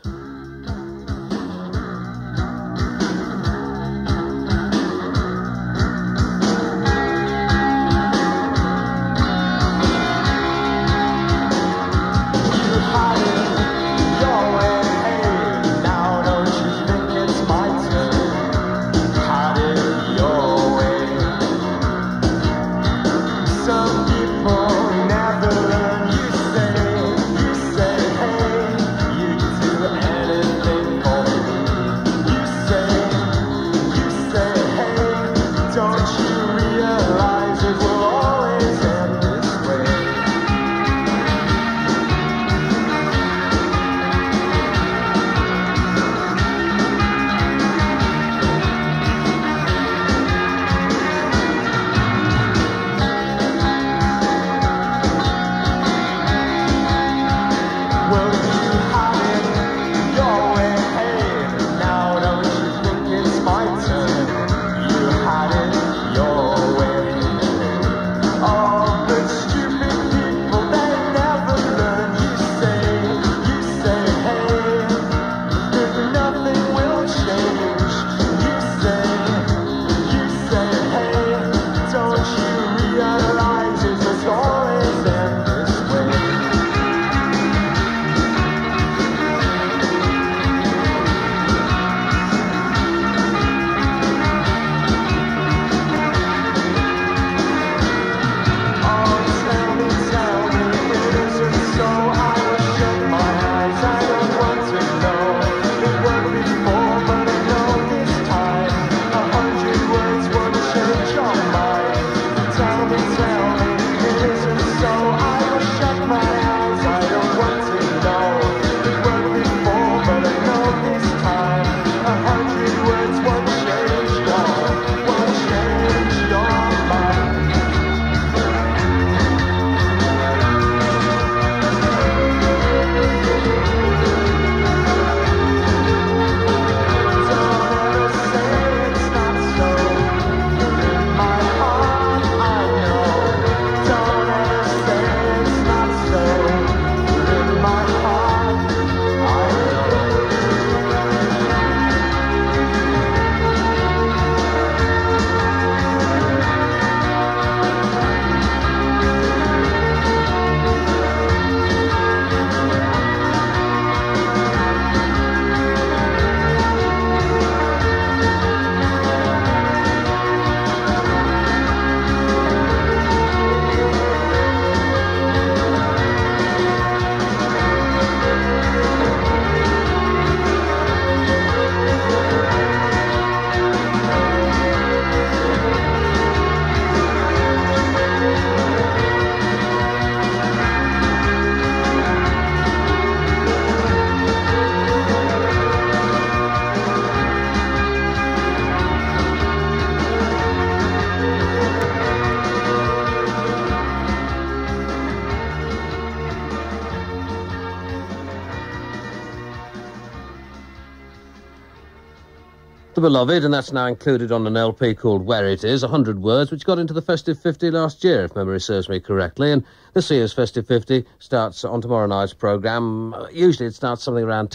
The Beloved, and that's now included on an LP called Where It Is, 100 words, which got into the Festive 50 last year, if memory serves me correctly. And this year's Festive 50 starts on tomorrow night's programme. Usually it starts something around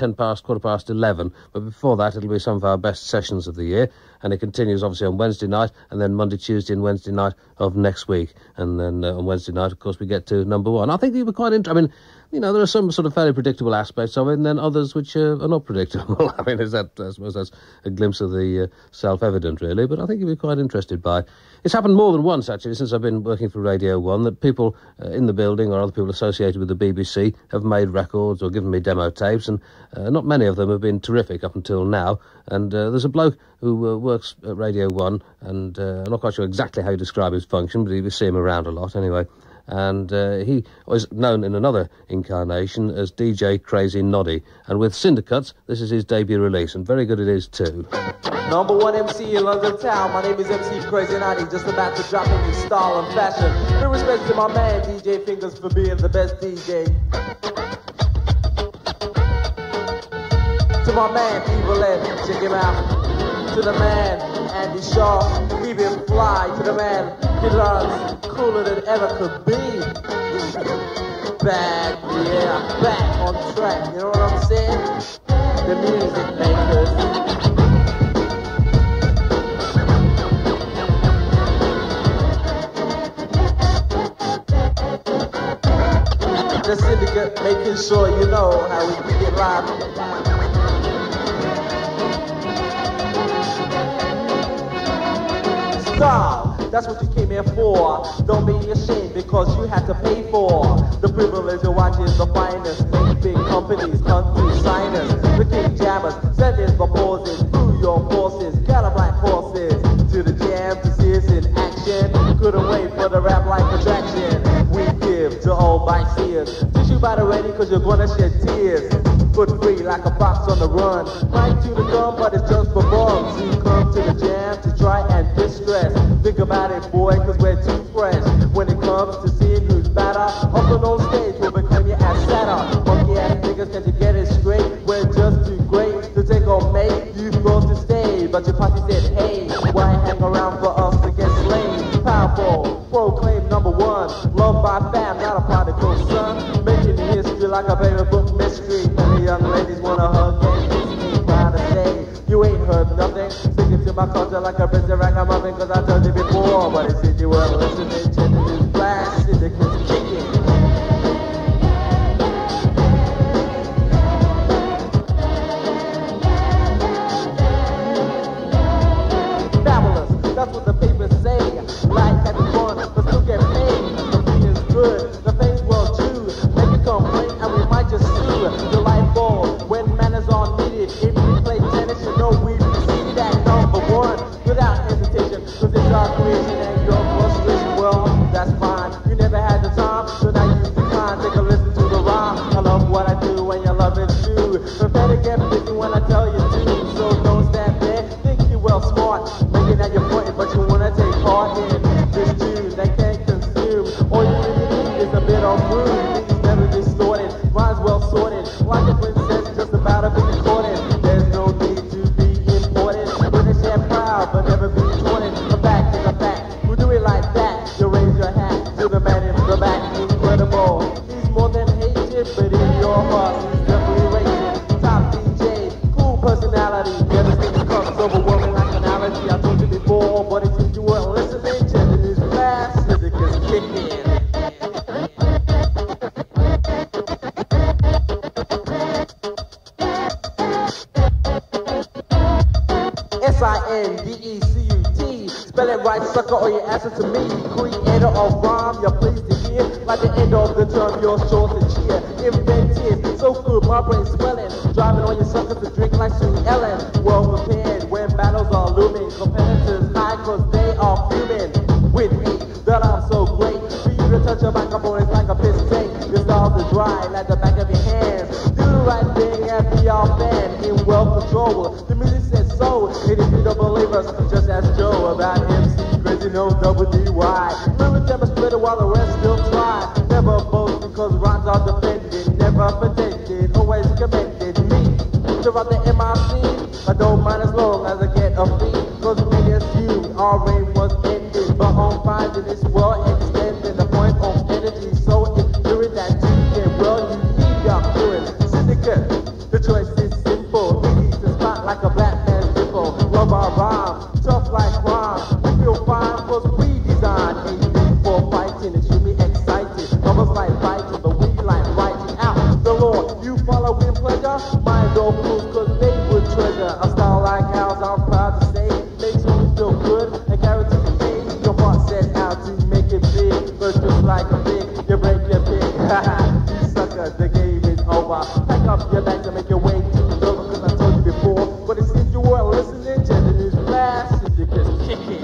11, but before that it'll be some of our best sessions of the year. And it continues obviously on Wednesday night, and then Monday, Tuesday and Wednesday night of next week. And then on Wednesday night, of course, we get to number one. I think you were quite interesting. I mean, you know, there are some sort of fairly predictable aspects of it, and then others which are not predictable. I mean, I suppose that's a glimpse of the self-evident, really, but I think you'll be quite interested by it. It's happened more than once, actually, since I've been working for Radio 1, that people in the building or other people associated with the BBC have made records or given me demo tapes, and not many of them have been terrific up until now. And there's a bloke who works at Radio 1, and I'm not quite sure exactly how you describe his function, but you see him around a lot anyway. And he was known in another incarnation as DJ Crazy Noddy. And with Syndicates, this is his debut release, and very good it is too. Number one MC in London town, my name is MC Crazy Noddy, just about to drop in your style and fashion. In respect to my man DJ Fingers for being the best DJ. To my man Evil Ed, check him out. to the man, Andy Shaw. We been fly to the man, he runs cooler than ever could be. Back, yeah, back on track, you know what I'm saying? The music makers. The syndicate making sure you know how we keep it live. Stop! That's what you came here for. Don't be ashamed because you had to pay for the privilege of watching the finest. Make big companies come through signers. The king jammers sending the pauses through your forces. Got black horses to the jam to see us in action. Couldn't wait for the rap like attraction. We give to all sightseers. Teach you about it ready cause you're gonna shed tears. Foot free like a fox on the run. Right to the gun but it's just for bums. You come to the jam to try and distress. Think about it boy cause we're too fresh. When it comes to seeing who's better, up on stage we'll become your ass setter. Monkey ass niggas can't you get it straight? We're just too great to take or make. You thought to stay but your posse said hey, why hang around for us to get slain? Powerful, proclaim number one. Loved by fam, not a prodigal son. Making history like a favorite book mystery. Many young ladies wanna hug and kiss me. Proud to say you ain't heard nothing. Sticking to my culture like a busy ragamuffin. Cause I told you before, but it said you weren't listening. Checking this blast, syndicate's kicking. Fabulous, that's what the papers say. Life can be fun, but still get paid. The feeling's good, the fame's well true. Make a complaint and we might just sue. Your life ball, when manners are needed. If you play tennis, you know we see that number one. Without hesitation, cause it's our creation and your frustration. Well, that's fine, you never had the time, so now you decline. Take a listen to the rhyme. I love what I do and you love it too. Prepare to get busy when I tell you to. So don't stand there, think you well smart. Making at your point, but you wanna take part in this tune that can't consume. All you really need is a bit of room. Things never distorted, rhymes well sorted. Like a princess just about to be courted. There's no need to be imported. British and proud, but never be taunted. A fact is a fact. We do it like that. You raise your hat to the man in the back. Incredible. He's more than hated, but in your heart he's definitely rated. Top DJ, cool personality. Devastating comes overwhelming like analogy. I told you before, but it seems you weren't listening. Changing his fast, syndicate's kicking. SINDECUT. Spell it right, sucker, or you answer to me. Creator of rhyme, you're pleased to hear. Like the end of the term, you're sure to cheer. Invented, so good, my brain's swelling. Driving on your suckers to drink like Sue Ellen. Well prepared when battles are looming. Competitors high cause they are fuming. With hate that I'm so great. For you to touch a microphone is like a piss tank. Your styles are dry like the back of your hands. Do the right thing and be our fan in well control. The music says so. It is you don't believe us, just ask Joe about MC Crazy, no double DY. Lyrics demonstrated while the rest still try. Never boast because rhymes are defended. Never pretended, always commended me. To run the MIC, I don't mind as long as I get a fee. Cause many assume our reign was ended. But on finding this well extended. The point of energy so enduring that you can well you need your doing. Syndicate, the choice is simple. He needs to spot like a black man's nipple. Love our rhyme, tough like crime. We feel fine cause we design. Ain't need for fighting, extremely excited. Others like fighting, but we like writing out the law. You follow in pleasure, mind all fools cause they would treasure. A style like ours, I'm proud to say, makes me feel good and carry to the king. Your heart set out to make it big, but just like a pig, you break your pig. You sucker, the game is over. Pack up your bags and make your way to the door, cause I told you before. But it seems you weren't listening, Jenny is blast, and you just kicking.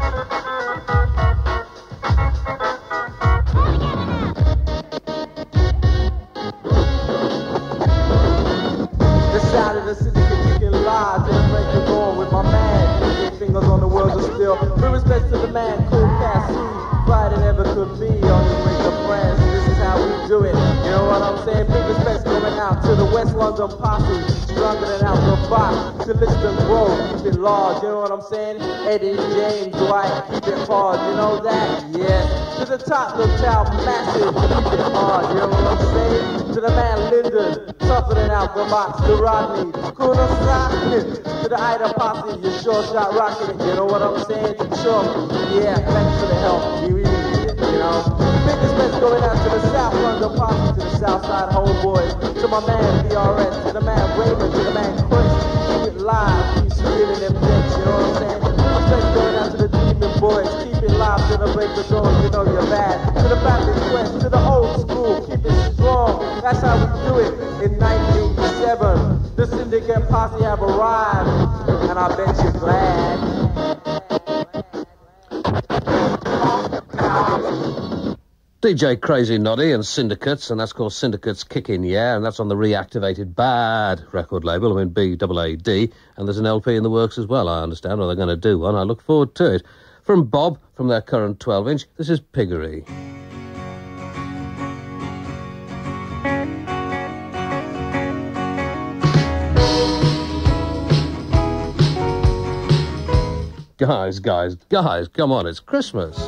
The sound of the syndicate kicking live, just break the door with my man. Putting fingers on the world of steel. With respect to the man, cool cat, fly than ever could be. On his way to France, this is how we do it. You know what I'm saying? Big respect going out to the West West London posse, stronger than out the box. To list and grow, keep it large, you know what I'm saying? Eddie, James, Dwight, keep it hard, you know that? Yeah. To the top, look out, massive, keep it hard, you know what I'm saying? To the man Lyndon, tougher than out the box. To Rodney, Kuna to the Ida posse, your short shot rocket, you know what I'm saying? Sure, yeah, thanks for the help, we really need it, you know? Big respect going out to the South London posse, to the Southside homeboys, to my man BRS, to the man Raymond, to the man Chris, keep it live, keep spinning them dicks, you know what I'm saying? Big respect going out to the Demon Boys, keep it live till the break the dawn, you know you're bad. To the Baptist West, to the old school, keep it strong, that's how we do it in 1987. The Syndicate posse have arrived, and I bet you're glad. DJ Crazy Noddy and Syndicates, and that's called Syndicates Kickin' Yeah, and that's on the reactivated Bad record label, I mean BAAD, and there's an LP in the works as well, I understand, or they're going to do one. I look forward to it. From Bob, from their current 12-inch, this is Piggery. Guys, come on, it's Christmas.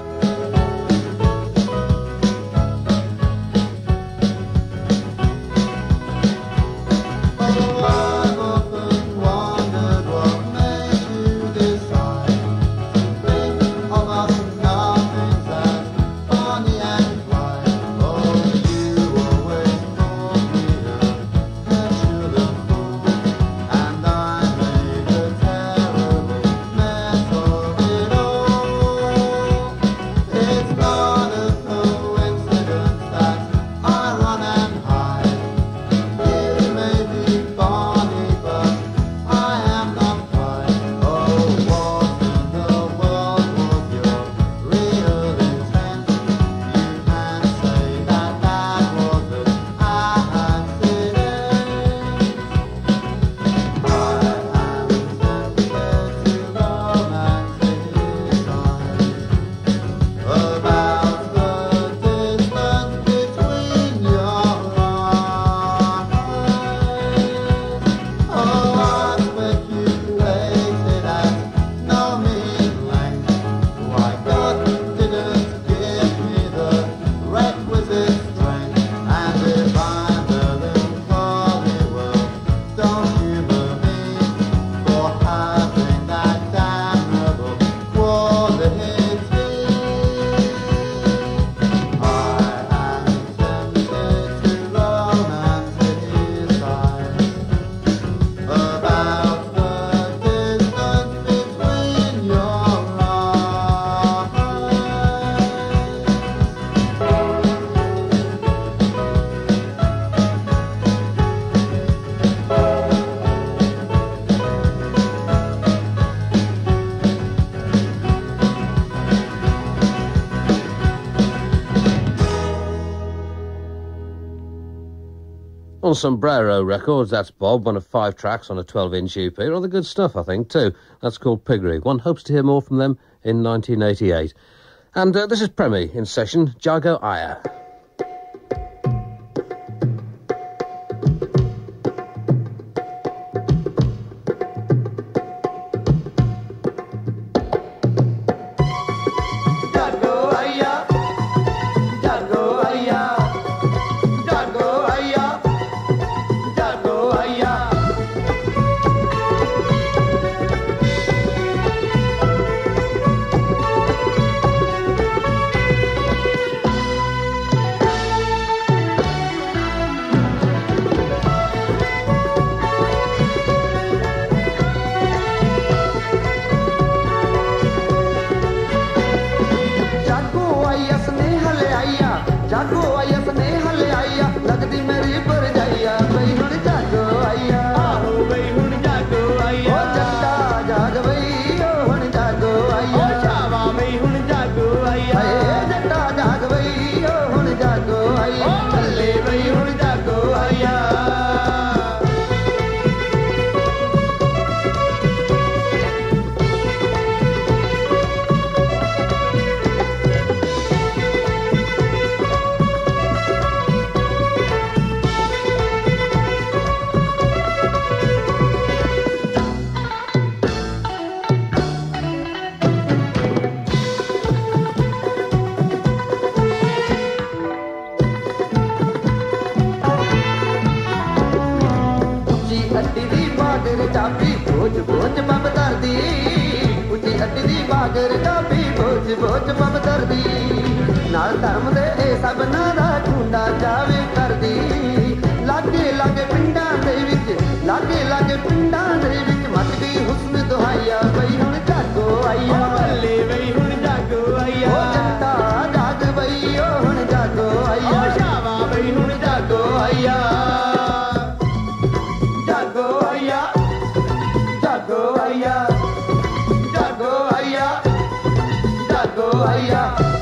On Sombrero Records, that's Bob, one of 5 tracks on a 12-inch EP. Rather good stuff, I think, too. That's called Piggery. One hopes to hear more from them in 1988. And this is Premi in session, Jago Aya. ਬੋਝ ਬੰਬ ਧਰਦੀ ਉੱਚੀ ਅੱਡੀ ਦੀ ਬਾਗਰ copy ਬੋਝ ਬੰਬ ਧਰਦੀ ਨਾਲ ਧਰਮ ਦੇ ਇਹ ਸਭ ਨਾਂ ਦਾ ਢੂੰਡਾ ਜਾਵੇ ਕਰਦੀ ਲਾਗੇ ਲਾਗੇ ਪਿੰਡਾਂ ਦੇ ਵਿੱਚ ਲਾਗੇ ਪਿੰਡਾਂ ਦੇ ਵਿੱਚ ਮੱਚ ਗਈ ਹੁਸਨ ਦੁਹਾਈਆ ਬਈ ਹੁਣ ਜਾਗੋ ਆਈਆ ਬੱਲੇ ਬਈ ਹੁਣ ਜਾਗੋ ਆਈਆ ਓ ਜੱਟਾ ਜਾਗ ਬਈ ਓ ਹੁਣ ਜਾਗੋ ਆਈਆ ਓ ਸ਼ਾਵਾ ਬਈ ਹੁਣ ਜਾਗੋ ਆਈਆ ਜਾਗੋ ਆਈਆ ਜਾਗੋ ਆਈਆ ਜਾਗੋ ਆਈਆ ਜਾਗੋ ਆਈਆ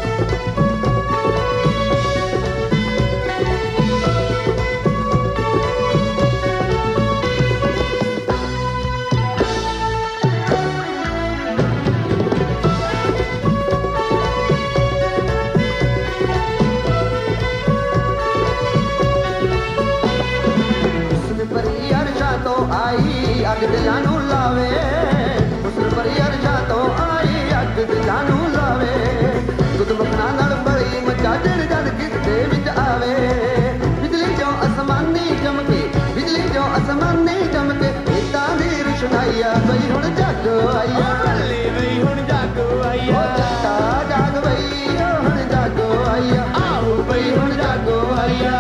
ਅੱਗ ਦਿਲਾਂ ਨੂੰ ਲਾਵੇ ਹੁਸਨ ਭਰੀ ਅਰਸ਼ਾਂ ਤੋਂ ਆਈ ਅੱਗ ਦਿਲਾਂ ਨੂੰ ਲਾਵੇ ਦੁੱਧ ਮੱਖਣਾ ਨਾਲ ਬੜੀ ਮੱਚਾ ਜਦ ਕਿਤੇ ਵਿੱਚ ਆਵੇ ਬਿਜਲੀ ਜੋ ਅਸਮਾਨੀ ਚਮਕੇ ਬਿਜਲੀ ਜੋ ਅਸਮਾਨੀ ਚਮਕੇ ਇਦਾਂ ਦੀ ਰੁਸ਼ਨਾਈਆ ਬਈ ਹੁਣ ਜਾਗੋ ਆਈਆ ਬੱਲੇ ਬਈ ਹੁਣ ਜਾਗੋ ਆਈਆ ਓ ਜੱਟਾ ਜਾਗ ਬਈ ਓ ਹੁਣ ਜਾਗੋ ਆਈਆ ਆਓ ਬਈ ਹੁਣ ਜਾਗੋ ਆਈਆ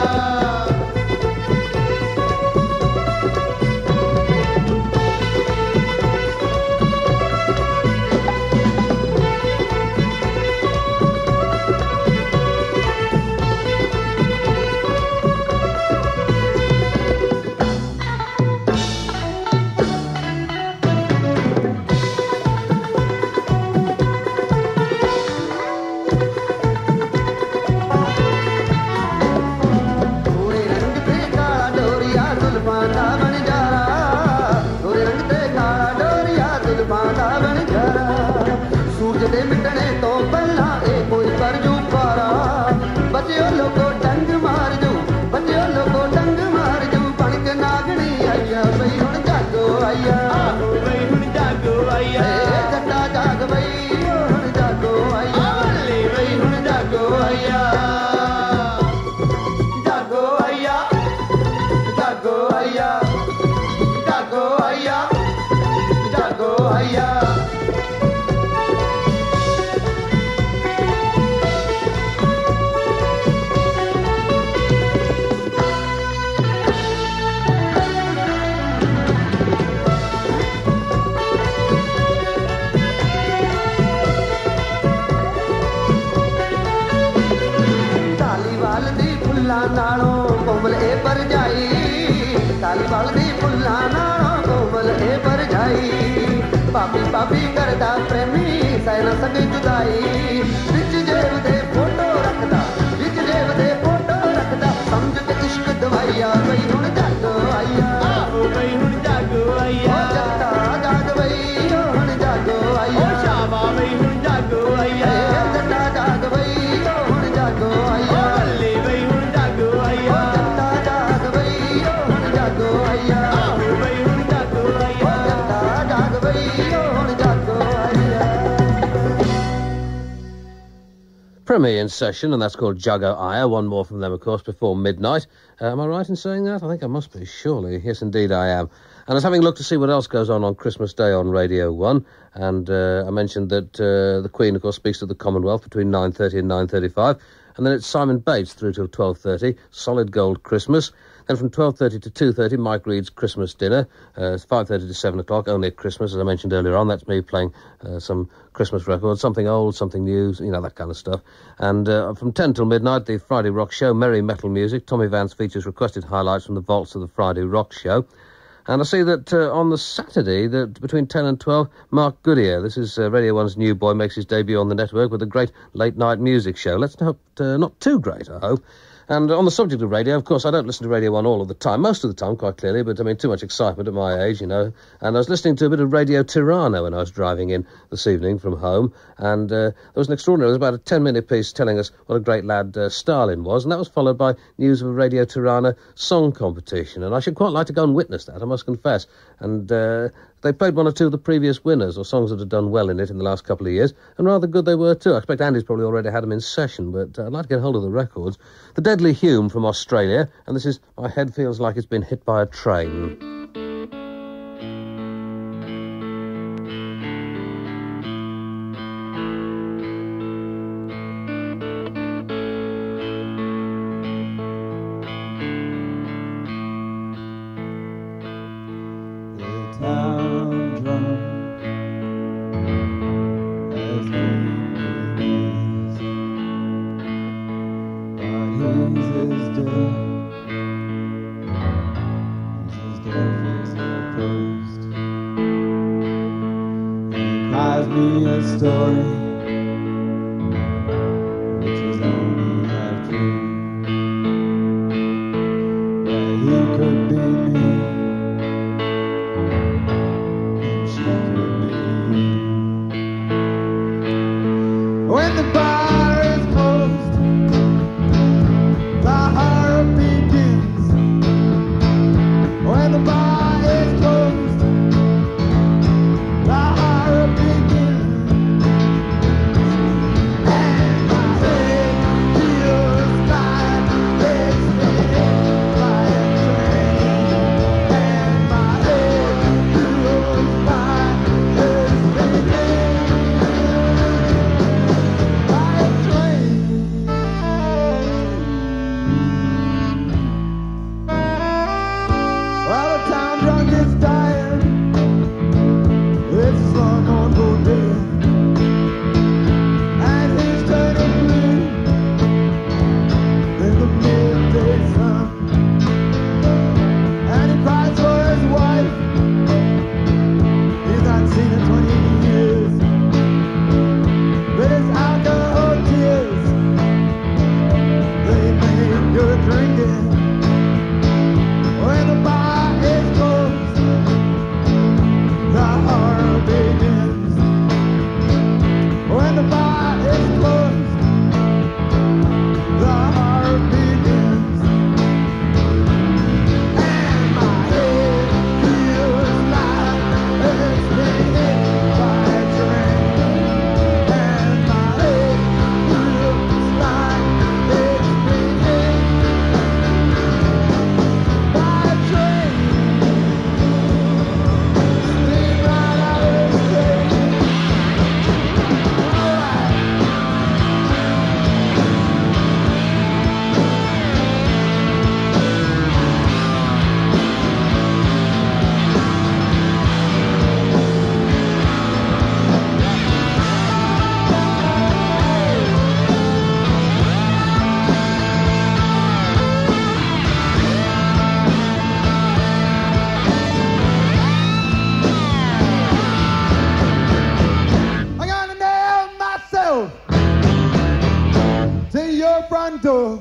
ਦੇ ਮਿਟਣੇ ਤੋਂ ਪਹਿਲਾਂ ਇਹ ਕੋਈ ਕਰ ਜੂ ਪਾਰਾ ਬੱਚਿਓ ਲੋਕੋ ਡੰਗ ਮਾਰ ਜੂ ਬੱਚਿਓ ਲੋਕੋ ਡੰਗ ਮਾਰ ਜੂ ਬਣ ਕੇ ਨਾਗਣੀ ਆਈਆ ਬਈ ਹੁਣ ਜਾਗੋ ਆਈਆ ਆਹੋ ਬਈ ਹੁਣ ਜਾਗੋ ਆਈਆ ਏ ਜੱਟਾ ਜਾਗ ਬਈ ਹੁਣ ਜਾਗੋ ਆਈਆ ਬੱਲੇ ਬਈ ਹੁਣ ਜਾਗੋ ਆਈਆ ਜਾਗੋ ਆਈਆ ਜਾਗੋ ਆਈਆ ਜਾਗੋ ਆਈਆ ਜਾਗੋ ਆਈਆ ਨਾਲੋਂ ਕੋਮਲ ਇਹ ਪਰਜਾਈ ਤਾਲੀਵਾਲ ਦੀ ਫੁੱਲਾਂ ਨਾਲੋਂ ਕੋਮਲ ਇਹ ਪਰਜਾਈ ਪਾਪੀ ਕਰਦਾ ਪ੍ਰੇਮੀ ਸੈਨਾ ਸਕੇ ਜੁਦਾਈ ਵਿੱਚ ਜੇਬ ਦੇ ਫੋਟੋ ਰੱਖਦਾ ਸਮਝ ਕੇ ਇਸ਼ਕ ਦਵਾਈਆ ਬਈ ਹੁਣ ਜਾਗੋ ਆਈਆ ਆਹੋ ਬਈ ਹੁਣ ਜਾਗੋ ਆਈਆ ਓ ਜੱਟਾ ਜਾਗ ਬਈ ਹੁਣ ਜਾਗੋ ਆਈਆ ਓ ਸ਼ਾਵਾ ਬਈ ਹੁਣ ਜਾਗੋ ਆਈਆ ਜੱਟਾ ਜਾਗ ਬਈ ਹੁਣ ਜਾਗੋ ਆਈਆ ਬੱਲੇ ਬਈ ਹੁਣ ਜਾਗੋ ਆਈਆ ਓ ਜੱਟਾ ਜਾਗ ਬਈ ਹੁਣ ਜਾਗੋ ਆਈਆ ਆਹੋ ਬਈ ਹੁਣ ਜਾਗੋ ਆਈਆ ਓ ਜੱਟਾ ਜਾਗ ਬਈ ਹੁਣ ਜਾਗੋ ਆਈਆ Premi in session, and that's called Jago Aya. One more from them, of course, before midnight. Am I right in saying that? I think I must be, surely. Yes, indeed I am. And I was having a look to see what else goes on Christmas Day on Radio 1. And I mentioned that the Queen, of course, speaks to the Commonwealth between 9:30 and 9:35. And then it's Simon Bates through till 12:30, Solid Gold Christmas. Then from 12:30 to 2:30, Mike Reed's Christmas dinner. It's 5:30 to 7 o'clock, only at Christmas, as I mentioned earlier on. That's me playing some Christmas records, something old, something new, you know, that kind of stuff. And from 10 till midnight, the Friday Rock Show, Merry Metal Music. Tommy Vance features requested highlights from the vaults of the Friday Rock Show. And I see that on the Saturday, that between 10 and 12, Mark Goodyear, this is Radio 1's new boy, makes his debut on the network with a great late-night music show. Let's hope not too great, I hope. And on the subject of radio, of course, I don't listen to Radio 1 all of the time, most of the time, quite clearly, but, I mean, too much excitement at my age, you know. And I was listening to a bit of Radio Tirana when I was driving in this evening from home, and there was an extraordinary, there was about a 10-minute piece telling us what a great lad Stalin was, and that was followed by news of a Radio Tirana song competition, and I should quite like to go and witness that, I must confess. And they played one or two of the previous winners, or songs that had done well in it in the last couple of years, and rather good they were too. I expect Andy's probably already had them in session, but I'd like to get hold of the records. The Deadly Hume from Australia, and this is My Head Feels Like It's Been Hit by a Train. reminds me a story which is only half true. That he could be me and she could be you. When the bar is closed, the horror begins. When the bar is closed, the horror begins. And my head feels like it's been by a train. And my head feels like it's been by a train. Well, the town drunk is dying. It's a slow mournful day, and he's turning blue in the midday sun. And he cries for his wife. He's not seen her 20 years. But his alcohol tears, they make good drinking. When the bar is closed, the horror begins. When the bar is closed, the horror begins. And my head feels like it's been hit by a train. And my head feels like it's been hit by a train. Steam right out of the station. I'm gonna nail myself to your front door.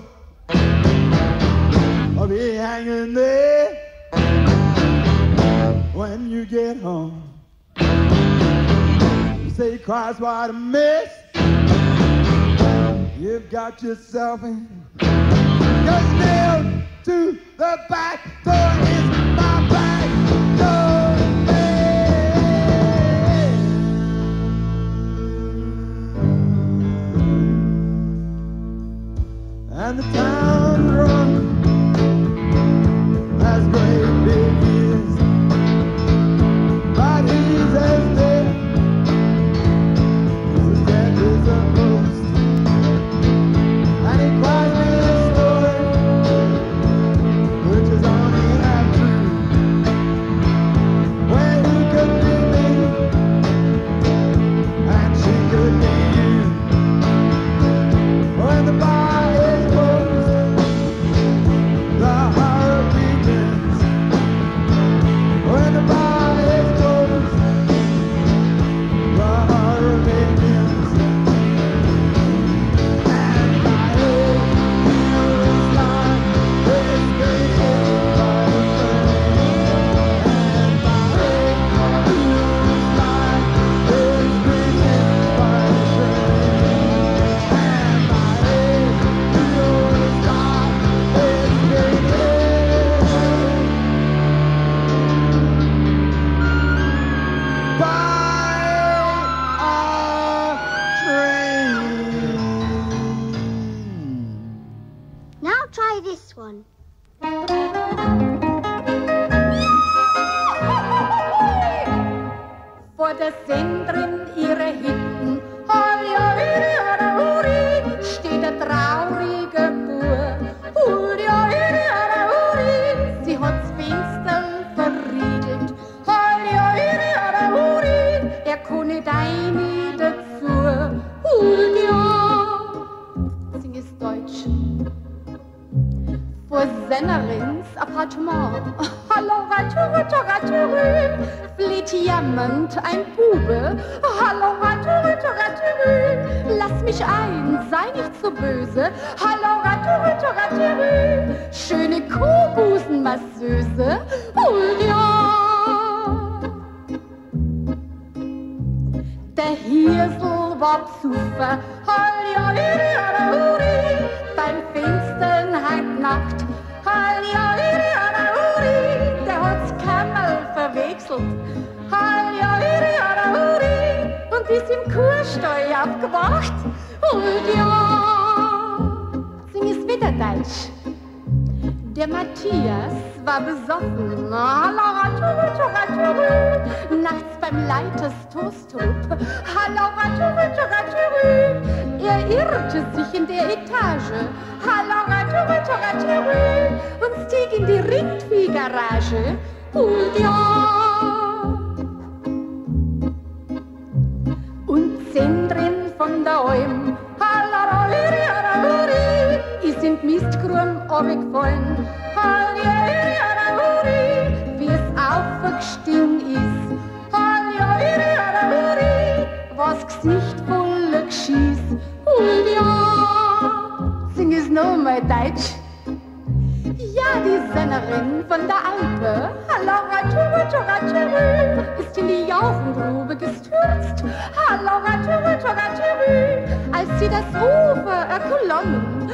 I'll be hanging there when you get home. You say, Christ, what a mess you've got yourself in. 'Cause nailed to the back door is my back door. And the town run has great big ears, but he's as dead as a ghost. And he cries me a story which is only half true. When he could be me and she could be you. When the bar is closed, the horror begins. When the bar is closed, the horror begins. And my head feels like it's been hit by a train. And my head feels like it's been hit by a train. And my head feels like it's been hit by a train. Now try this one. Vor der Sängerin ihre Hitten, steht der traurige Bur. Sie hat's Fenster verriegelt. Er kann nicht rein dazu. Sing es Deutsch. Vor Sängerins Appartement. Hallo, fleht jammernd ein Bube. Hallo, lass mich ein, sei nicht so böse. Hallo, schöne Kuhbusenmasseuse. Ja. Der Hirsel war Psuffer, beim Finstern heut Nacht. Der hat's Kammerl verwechselt. Und ist im Kuhstall aufgewacht. Und ja, sing es wieder Deutsch. Der Matthias war besoffen, nachts beim Leiters Toastrup. Er irrte sich in der Etage und stieg in die Rindviehgarage. Und ja, und Zendrin von der Alm ist in die Mistkrumm runtergefallen. Wie es aufgestiegen ist, was Gesicht voller Geschieß. Und ja, sing es nochmal Deutsch. Ja, die Sängerin von der Alpe, ist in die Jauchengrube gestürzt. Als sie das Ufer erklommen,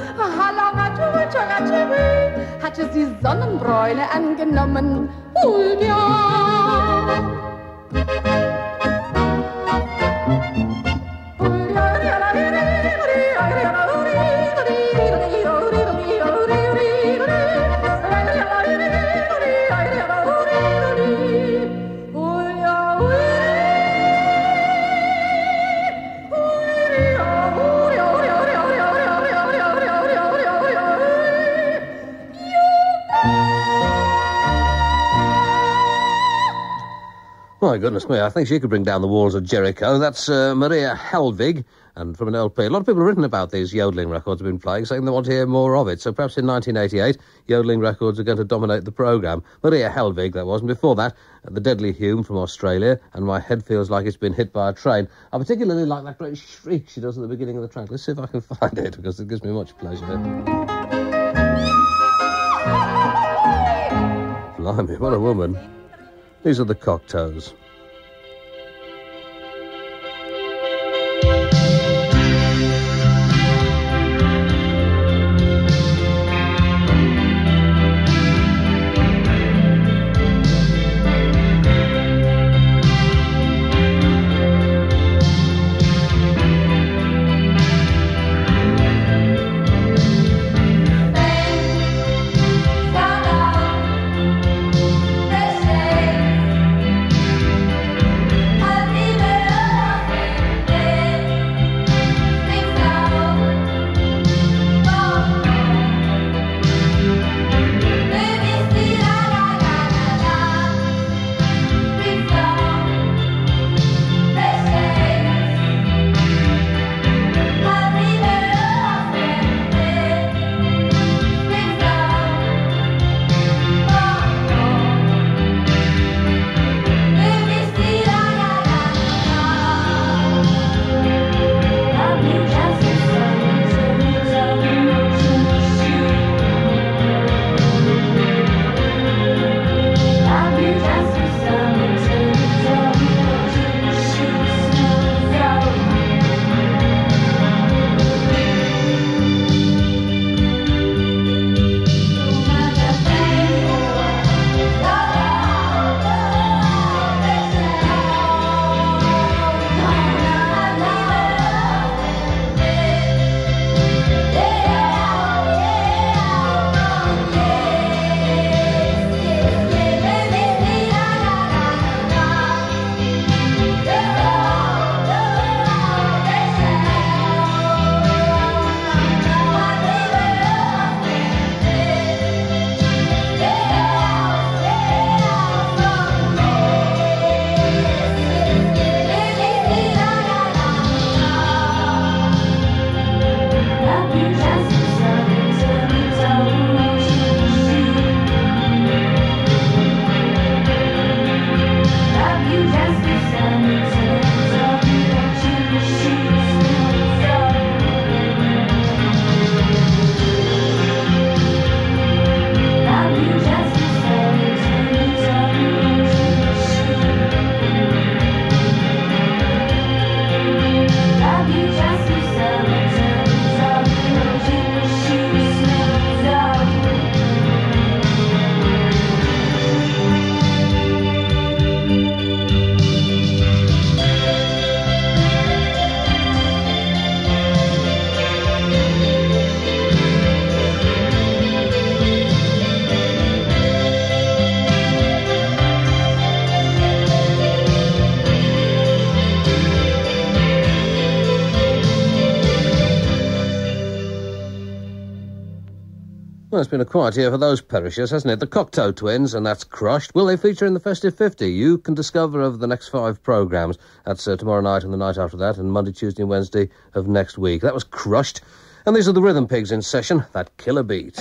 hatte sie Sonnenbräune angenommen. Und ja, my goodness me, I think she could bring down the walls of Jericho. That's Maria Helvig, and from an LP. A lot of people have written about these yodelling records have been playing, saying they want to hear more of it. So perhaps in 1988, yodelling records are going to dominate the programme. Maria Helvig, that was. And before that, the Deadly Hume from Australia, and My Head Feels Like It's Been Hit by a Train. I particularly like that great shriek she does at the beginning of the track. Let's see if I can find it, because it gives me much pleasure. Blimey, what a woman. These are the Cocktoes. it's been a quiet year for those perishers, hasn't it? The Cocteau Twins, and that's Crushed. Will they feature in the Festive 50? You can discover over the next 5 programmes. That's tomorrow night and the night after that, and Monday, Tuesday and Wednesday of next week. That was Crushed. And these are the Rhythm Pigs in session. That killer beat.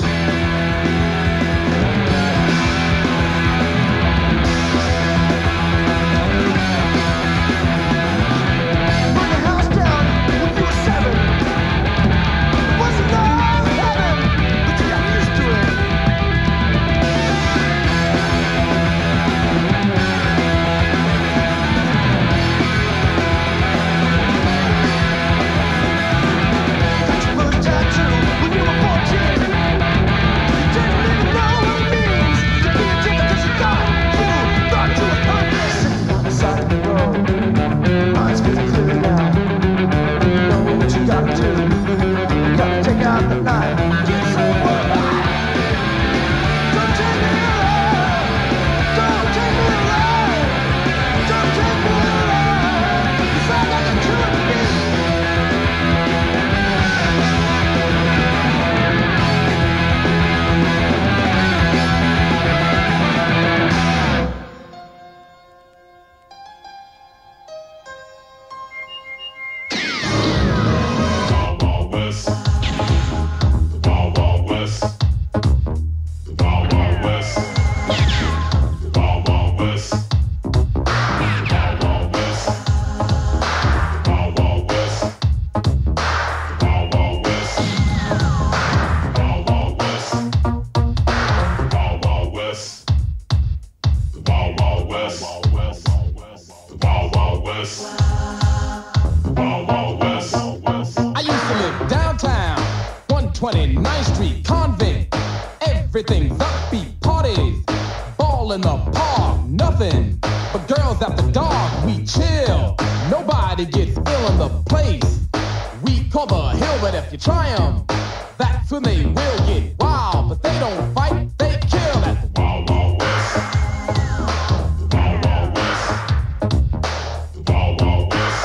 Everything's upbeat, parties, ball in the park, nothing but girls at the dark. We chill, nobody gets ill in the place. We call the hill, but if you try 'em, that's when they will get wild. But they don't fight, they kill at the Wild Wild West. Wild Wild West. Wild Wild West.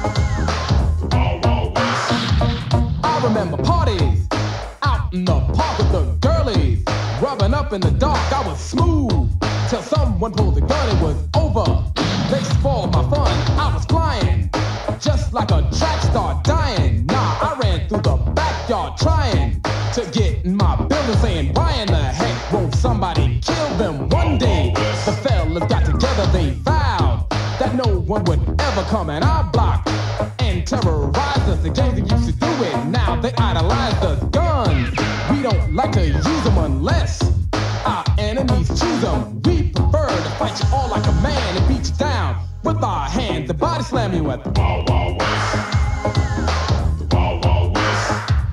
Wild Wild West. I remember parties out in the park with the girlies, rubbing up in the dark. I was smooth till someone pulled the gun. It was over. They spoiled my fun. I was flying just like a track star, dying. Nah, I ran through the backyard trying to get in my building, saying, why in the heck won't somebody kill them one day? The fellas got together, they vowed that no one would ever come in our block and terrorize us. The gangs that used to do it, now they idolize the guns. We don't like to use them unless our enemies choose them. We prefer to fight you all like a man and beat you down with our hands and body slam you at the Wild Wild West. The Wild Wild West.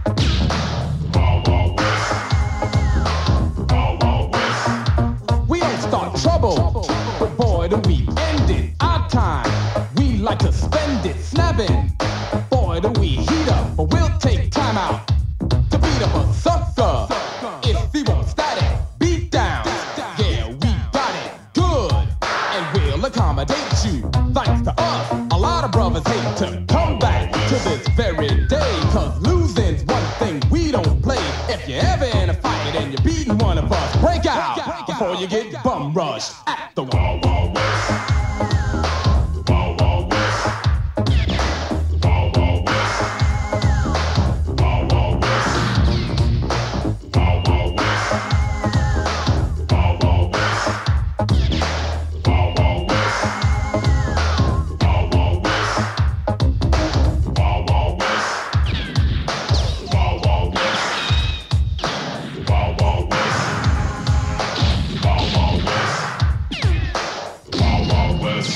The Wild Wild West. The Wild Wild West. We don't start trouble, but boy, do we end it. Our time, we like to spend it snapping. Boy, do we heat up, but we'll take time out to beat up a sucker. If he won't static, beat down. Yeah, we got it good, and we'll accommodate you. Thanks to us, a lot of brothers hate to come back to this very day, cause losing's one thing we don't play. If you're ever in a fight and you're beating one of us, break out before you get bum rushed at the Wild Wild West. The Wild Wild West. The Wild Wild West. The Wild Wild West. The Wild Wild West. The Wild Wild West. The Wild Wild West. The Wild Wild West. The Wild Wild West. The Wild Wild West. The Wild Wild West. The Wild Wild West. The Wild Wild West.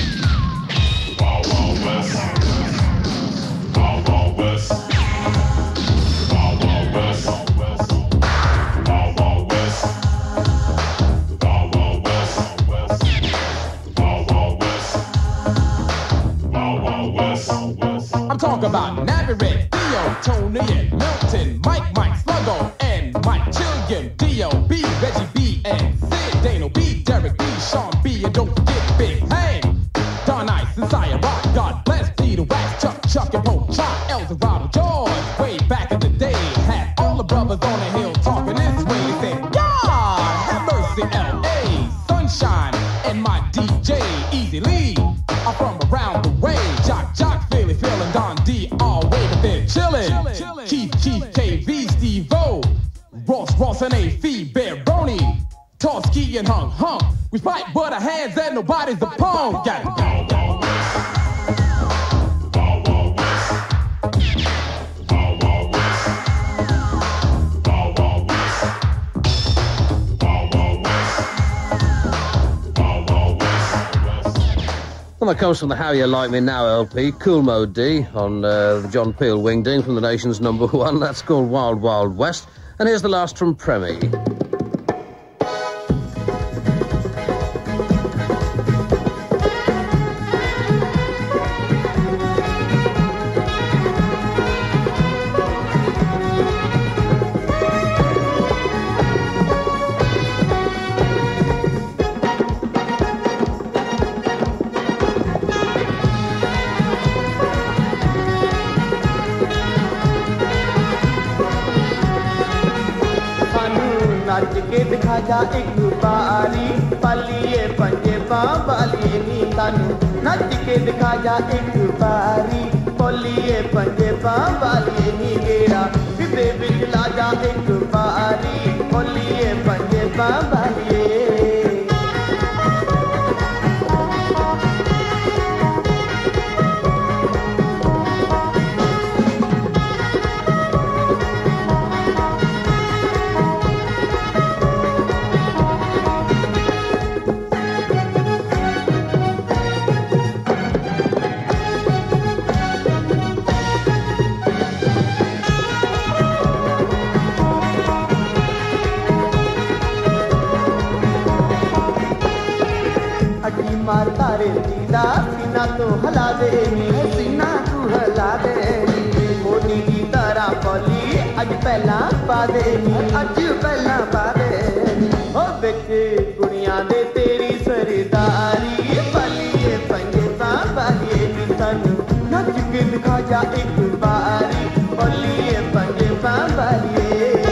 The Wild Wild West. The Wild Wild West. The Wild Wild West. The Wild Wild West. The Wild Wild West. The Wild Wild West. The Wild Wild West. I'm talking about Navy Red, Theo, Tony, and Milton, Mike, Sluggo, and Mike Chilligan, D.O.B., Reggie B, and Sid, Dano B, Derek B, Sean B, and don't forget Big Hang, Don Ice, and Sire Rock, God bless Peter Wax, Chuck, and Pope, Chop, Eldorado, George, way back in the day, had all the brothers on the hill talking this way. Easy Lee. I'm from around the way. Jock, Philly, feeling Don D all way, but they're chillin'. Keith, KV, Steve-O, Ross, and A.F. Baroni, Toski and Hunk. We fight but our hands and nobody's the punk. Well, that comes from the How You Like Me Now LP, Cool Mode D, on the John Peel Wingding from the nation's #1. That's called Wild Wild West. And here's the last from Premi. नच के दिखा जा एक बारी पलिए पंजे बालिए नी तानू नच के दिखा जा एक बारी पलिए पंजे बालिए नी गेरा किते विच ला जा एक बारी पलिए पंजे बालिए मार तारे दीदा सीना तो हला दे सीना तू हला दे मोटी की तरह बोली अज पहला पा दे अज पहला पा दे ओ बिच कुड़ियां दे तेरी सरदारी पलिए पंजे बालिए नी तन्नू नच के दिखा जा एक बारी पलिए पंजे बालिए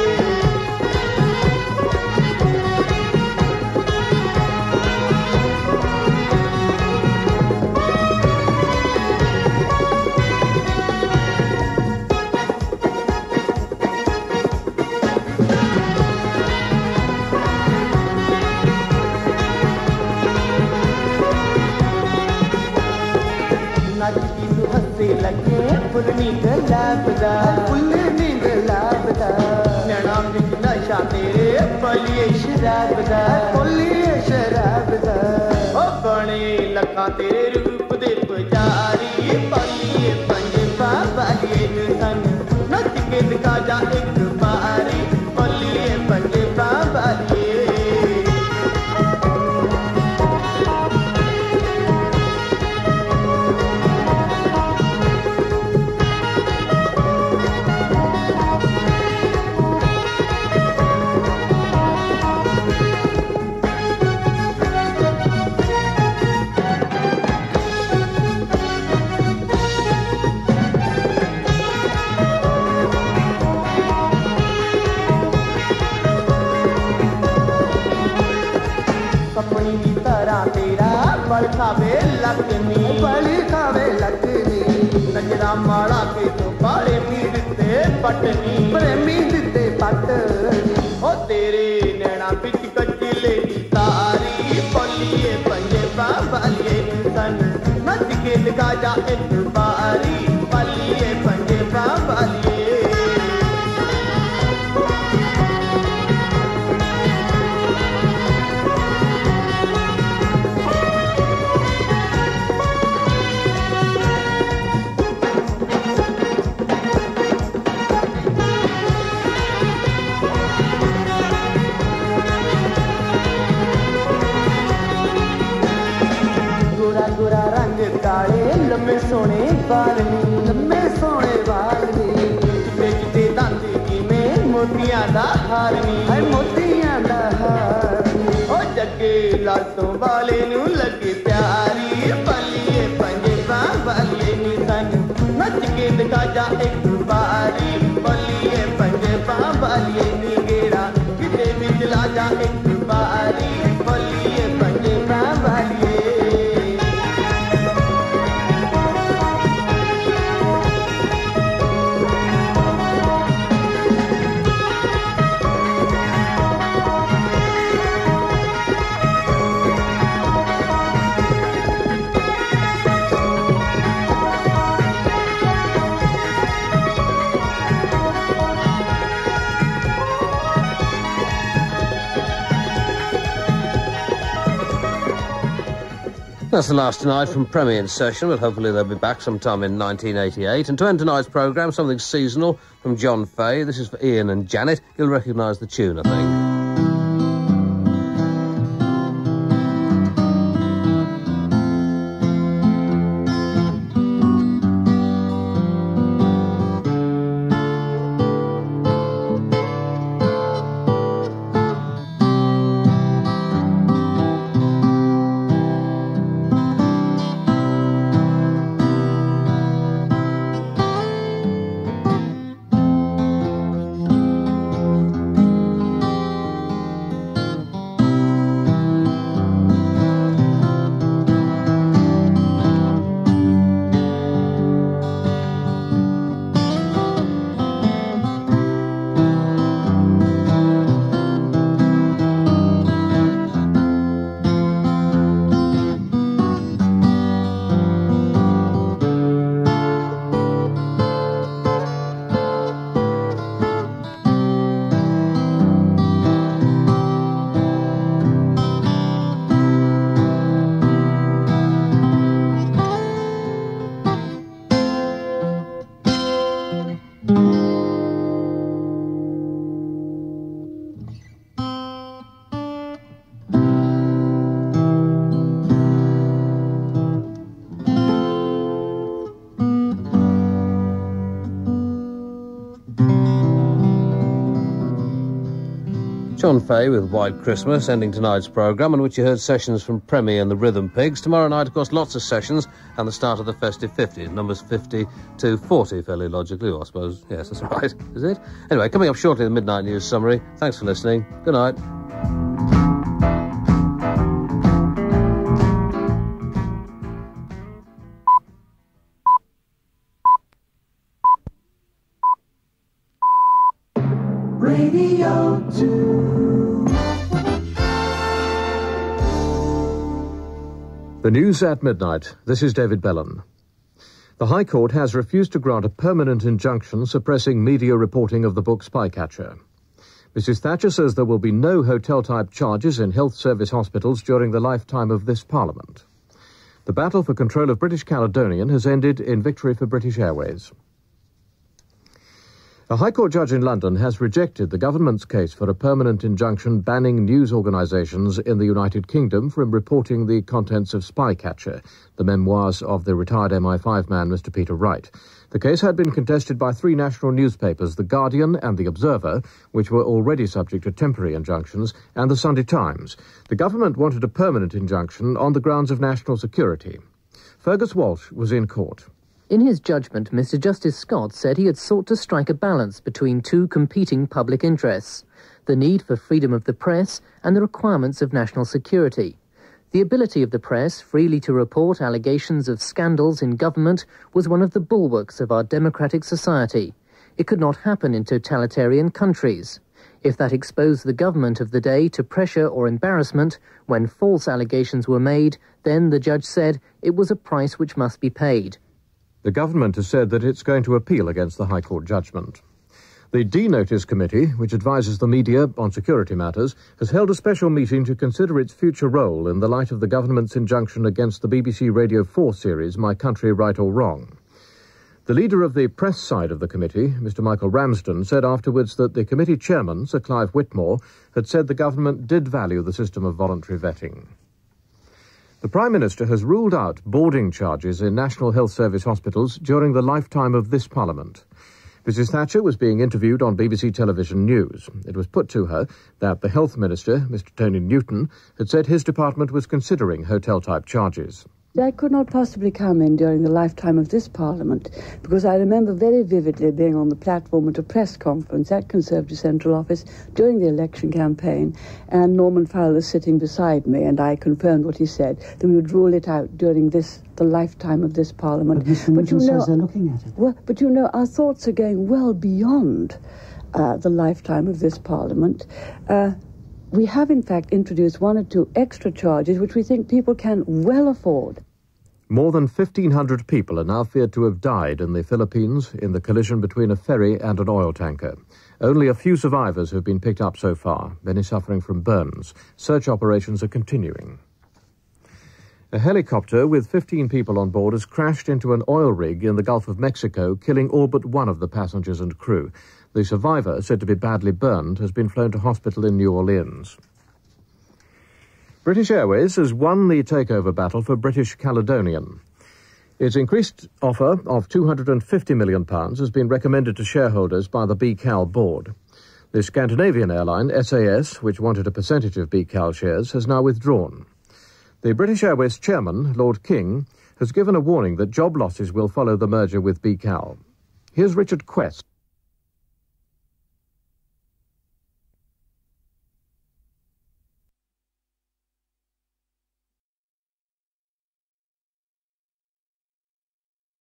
लगे फुलनी गलाबदा नैना बिच नशा तेरे पलिए शराबदा ओ बने लखा तेरे रूप दे पुजारी पलिए पंजे बालिए सन नच के दिखा जा एक बारी पलिए पंजे बालिए बड़ी खावे लगनी नजरा माड़ा के तो बड़े पीड़ते पटनी प्रेमी दिते पटनी ओ तेरे नैना बिच कचले की तारी पलिए पंजे बालिए सन नच के दिखा जा एक बारी पलिए पंजे बालिए लम्बे सोने बाल चिट्टे दांदी की में मोतियां दा हार नी मोतियां दा हार ओ जगे लातों वाले नू लगे प्यारी पलिए पंजे बालिए नी सन नच के दिखा जा एक बारी पलिए पंजे बालिए नी गेरा किते विच ला जा एक बारी पलिए पंजे बालिए That's the last tonight from Premi in session, but hopefully they'll be back sometime in 1988. And to end tonight's programme, something seasonal from John Fay. This is for Ian and Janet. You'll recognise the tune, I think. John Fay with White Christmas, ending tonight's programme, in which you heard sessions from Premi and the Rhythm Pigs. Tomorrow night, of course, lots of sessions, and the start of the festive 50s, numbers 50 to 40, fairly logically, or I suppose, yes, that's right, is it? Anyway, coming up shortly, the Midnight News Summary. Thanks for listening. Good night. Radio 2. The news at midnight. This is David Bellon. The High Court has refused to grant a permanent injunction suppressing media reporting of the book Spycatcher. Mrs. Thatcher says there will be no hotel-type charges in health service hospitals during the lifetime of this Parliament. The battle for control of British Caledonian has ended in victory for British Airways. A High Court judge in London has rejected the government's case for a permanent injunction banning news organisations in the United Kingdom from reporting the contents of Spycatcher, the memoirs of the retired MI5 man Mr. Peter Wright. The case had been contested by three national newspapers, The Guardian and The Observer, which were already subject to temporary injunctions, and The Sunday Times. The government wanted a permanent injunction on the grounds of national security. Fergus Walsh was in court. In his judgment, Mr. Justice Scott said he had sought to strike a balance between two competing public interests, the need for freedom of the press and the requirements of national security. The ability of the press freely to report allegations of scandals in government was one of the bulwarks of our democratic society. It could not happen in totalitarian countries. If that exposed the government of the day to pressure or embarrassment when false allegations were made, then, the judge said, it was a price which must be paid. The government has said that it's going to appeal against the High Court judgment. The D-Notice Committee, which advises the media on security matters, has held a special meeting to consider its future role in the light of the government's injunction against the BBC Radio 4 series, My Country, Right or Wrong. The leader of the press side of the committee, Mr. Michael Ramsden, said afterwards that the committee chairman, Sir Clive Whitmore, had said the government did value the system of voluntary vetting. The Prime Minister has ruled out boarding charges in National Health Service hospitals during the lifetime of this Parliament. Mrs. Thatcher was being interviewed on BBC Television News. It was put to her that the Health Minister, Mr. Tony Newton, had said his department was considering hotel-type charges. I could not possibly come in during the lifetime of this Parliament, because I remember very vividly being on the platform at a press conference at Conservative Central Office during the election campaign, and Norman Fowler sitting beside me, and I confirmed what he said, that we would rule it out during the lifetime of this Parliament. But Mr. Newton says they're looking at it. Well, but our thoughts are going well beyond the lifetime of this Parliament. We have, in fact, introduced one or two extra charges which we think people can well afford. More than 1,500 people are now feared to have died in the Philippines in the collision between a ferry and an oil tanker. Only a few survivors have been picked up so far, many suffering from burns. Search operations are continuing. A helicopter with 15 people on board has crashed into an oil rig in the Gulf of Mexico, killing all but one of the passengers and crew. The survivor, said to be badly burned, has been flown to hospital in New Orleans. British Airways has won the takeover battle for British Caledonian. Its increased offer of £250 million has been recommended to shareholders by the BCAL board. The Scandinavian airline, SAS, which wanted a percentage of BCAL shares, has now withdrawn. The British Airways chairman, Lord King, has given a warning that job losses will follow the merger with BCAL. Here's Richard Quest.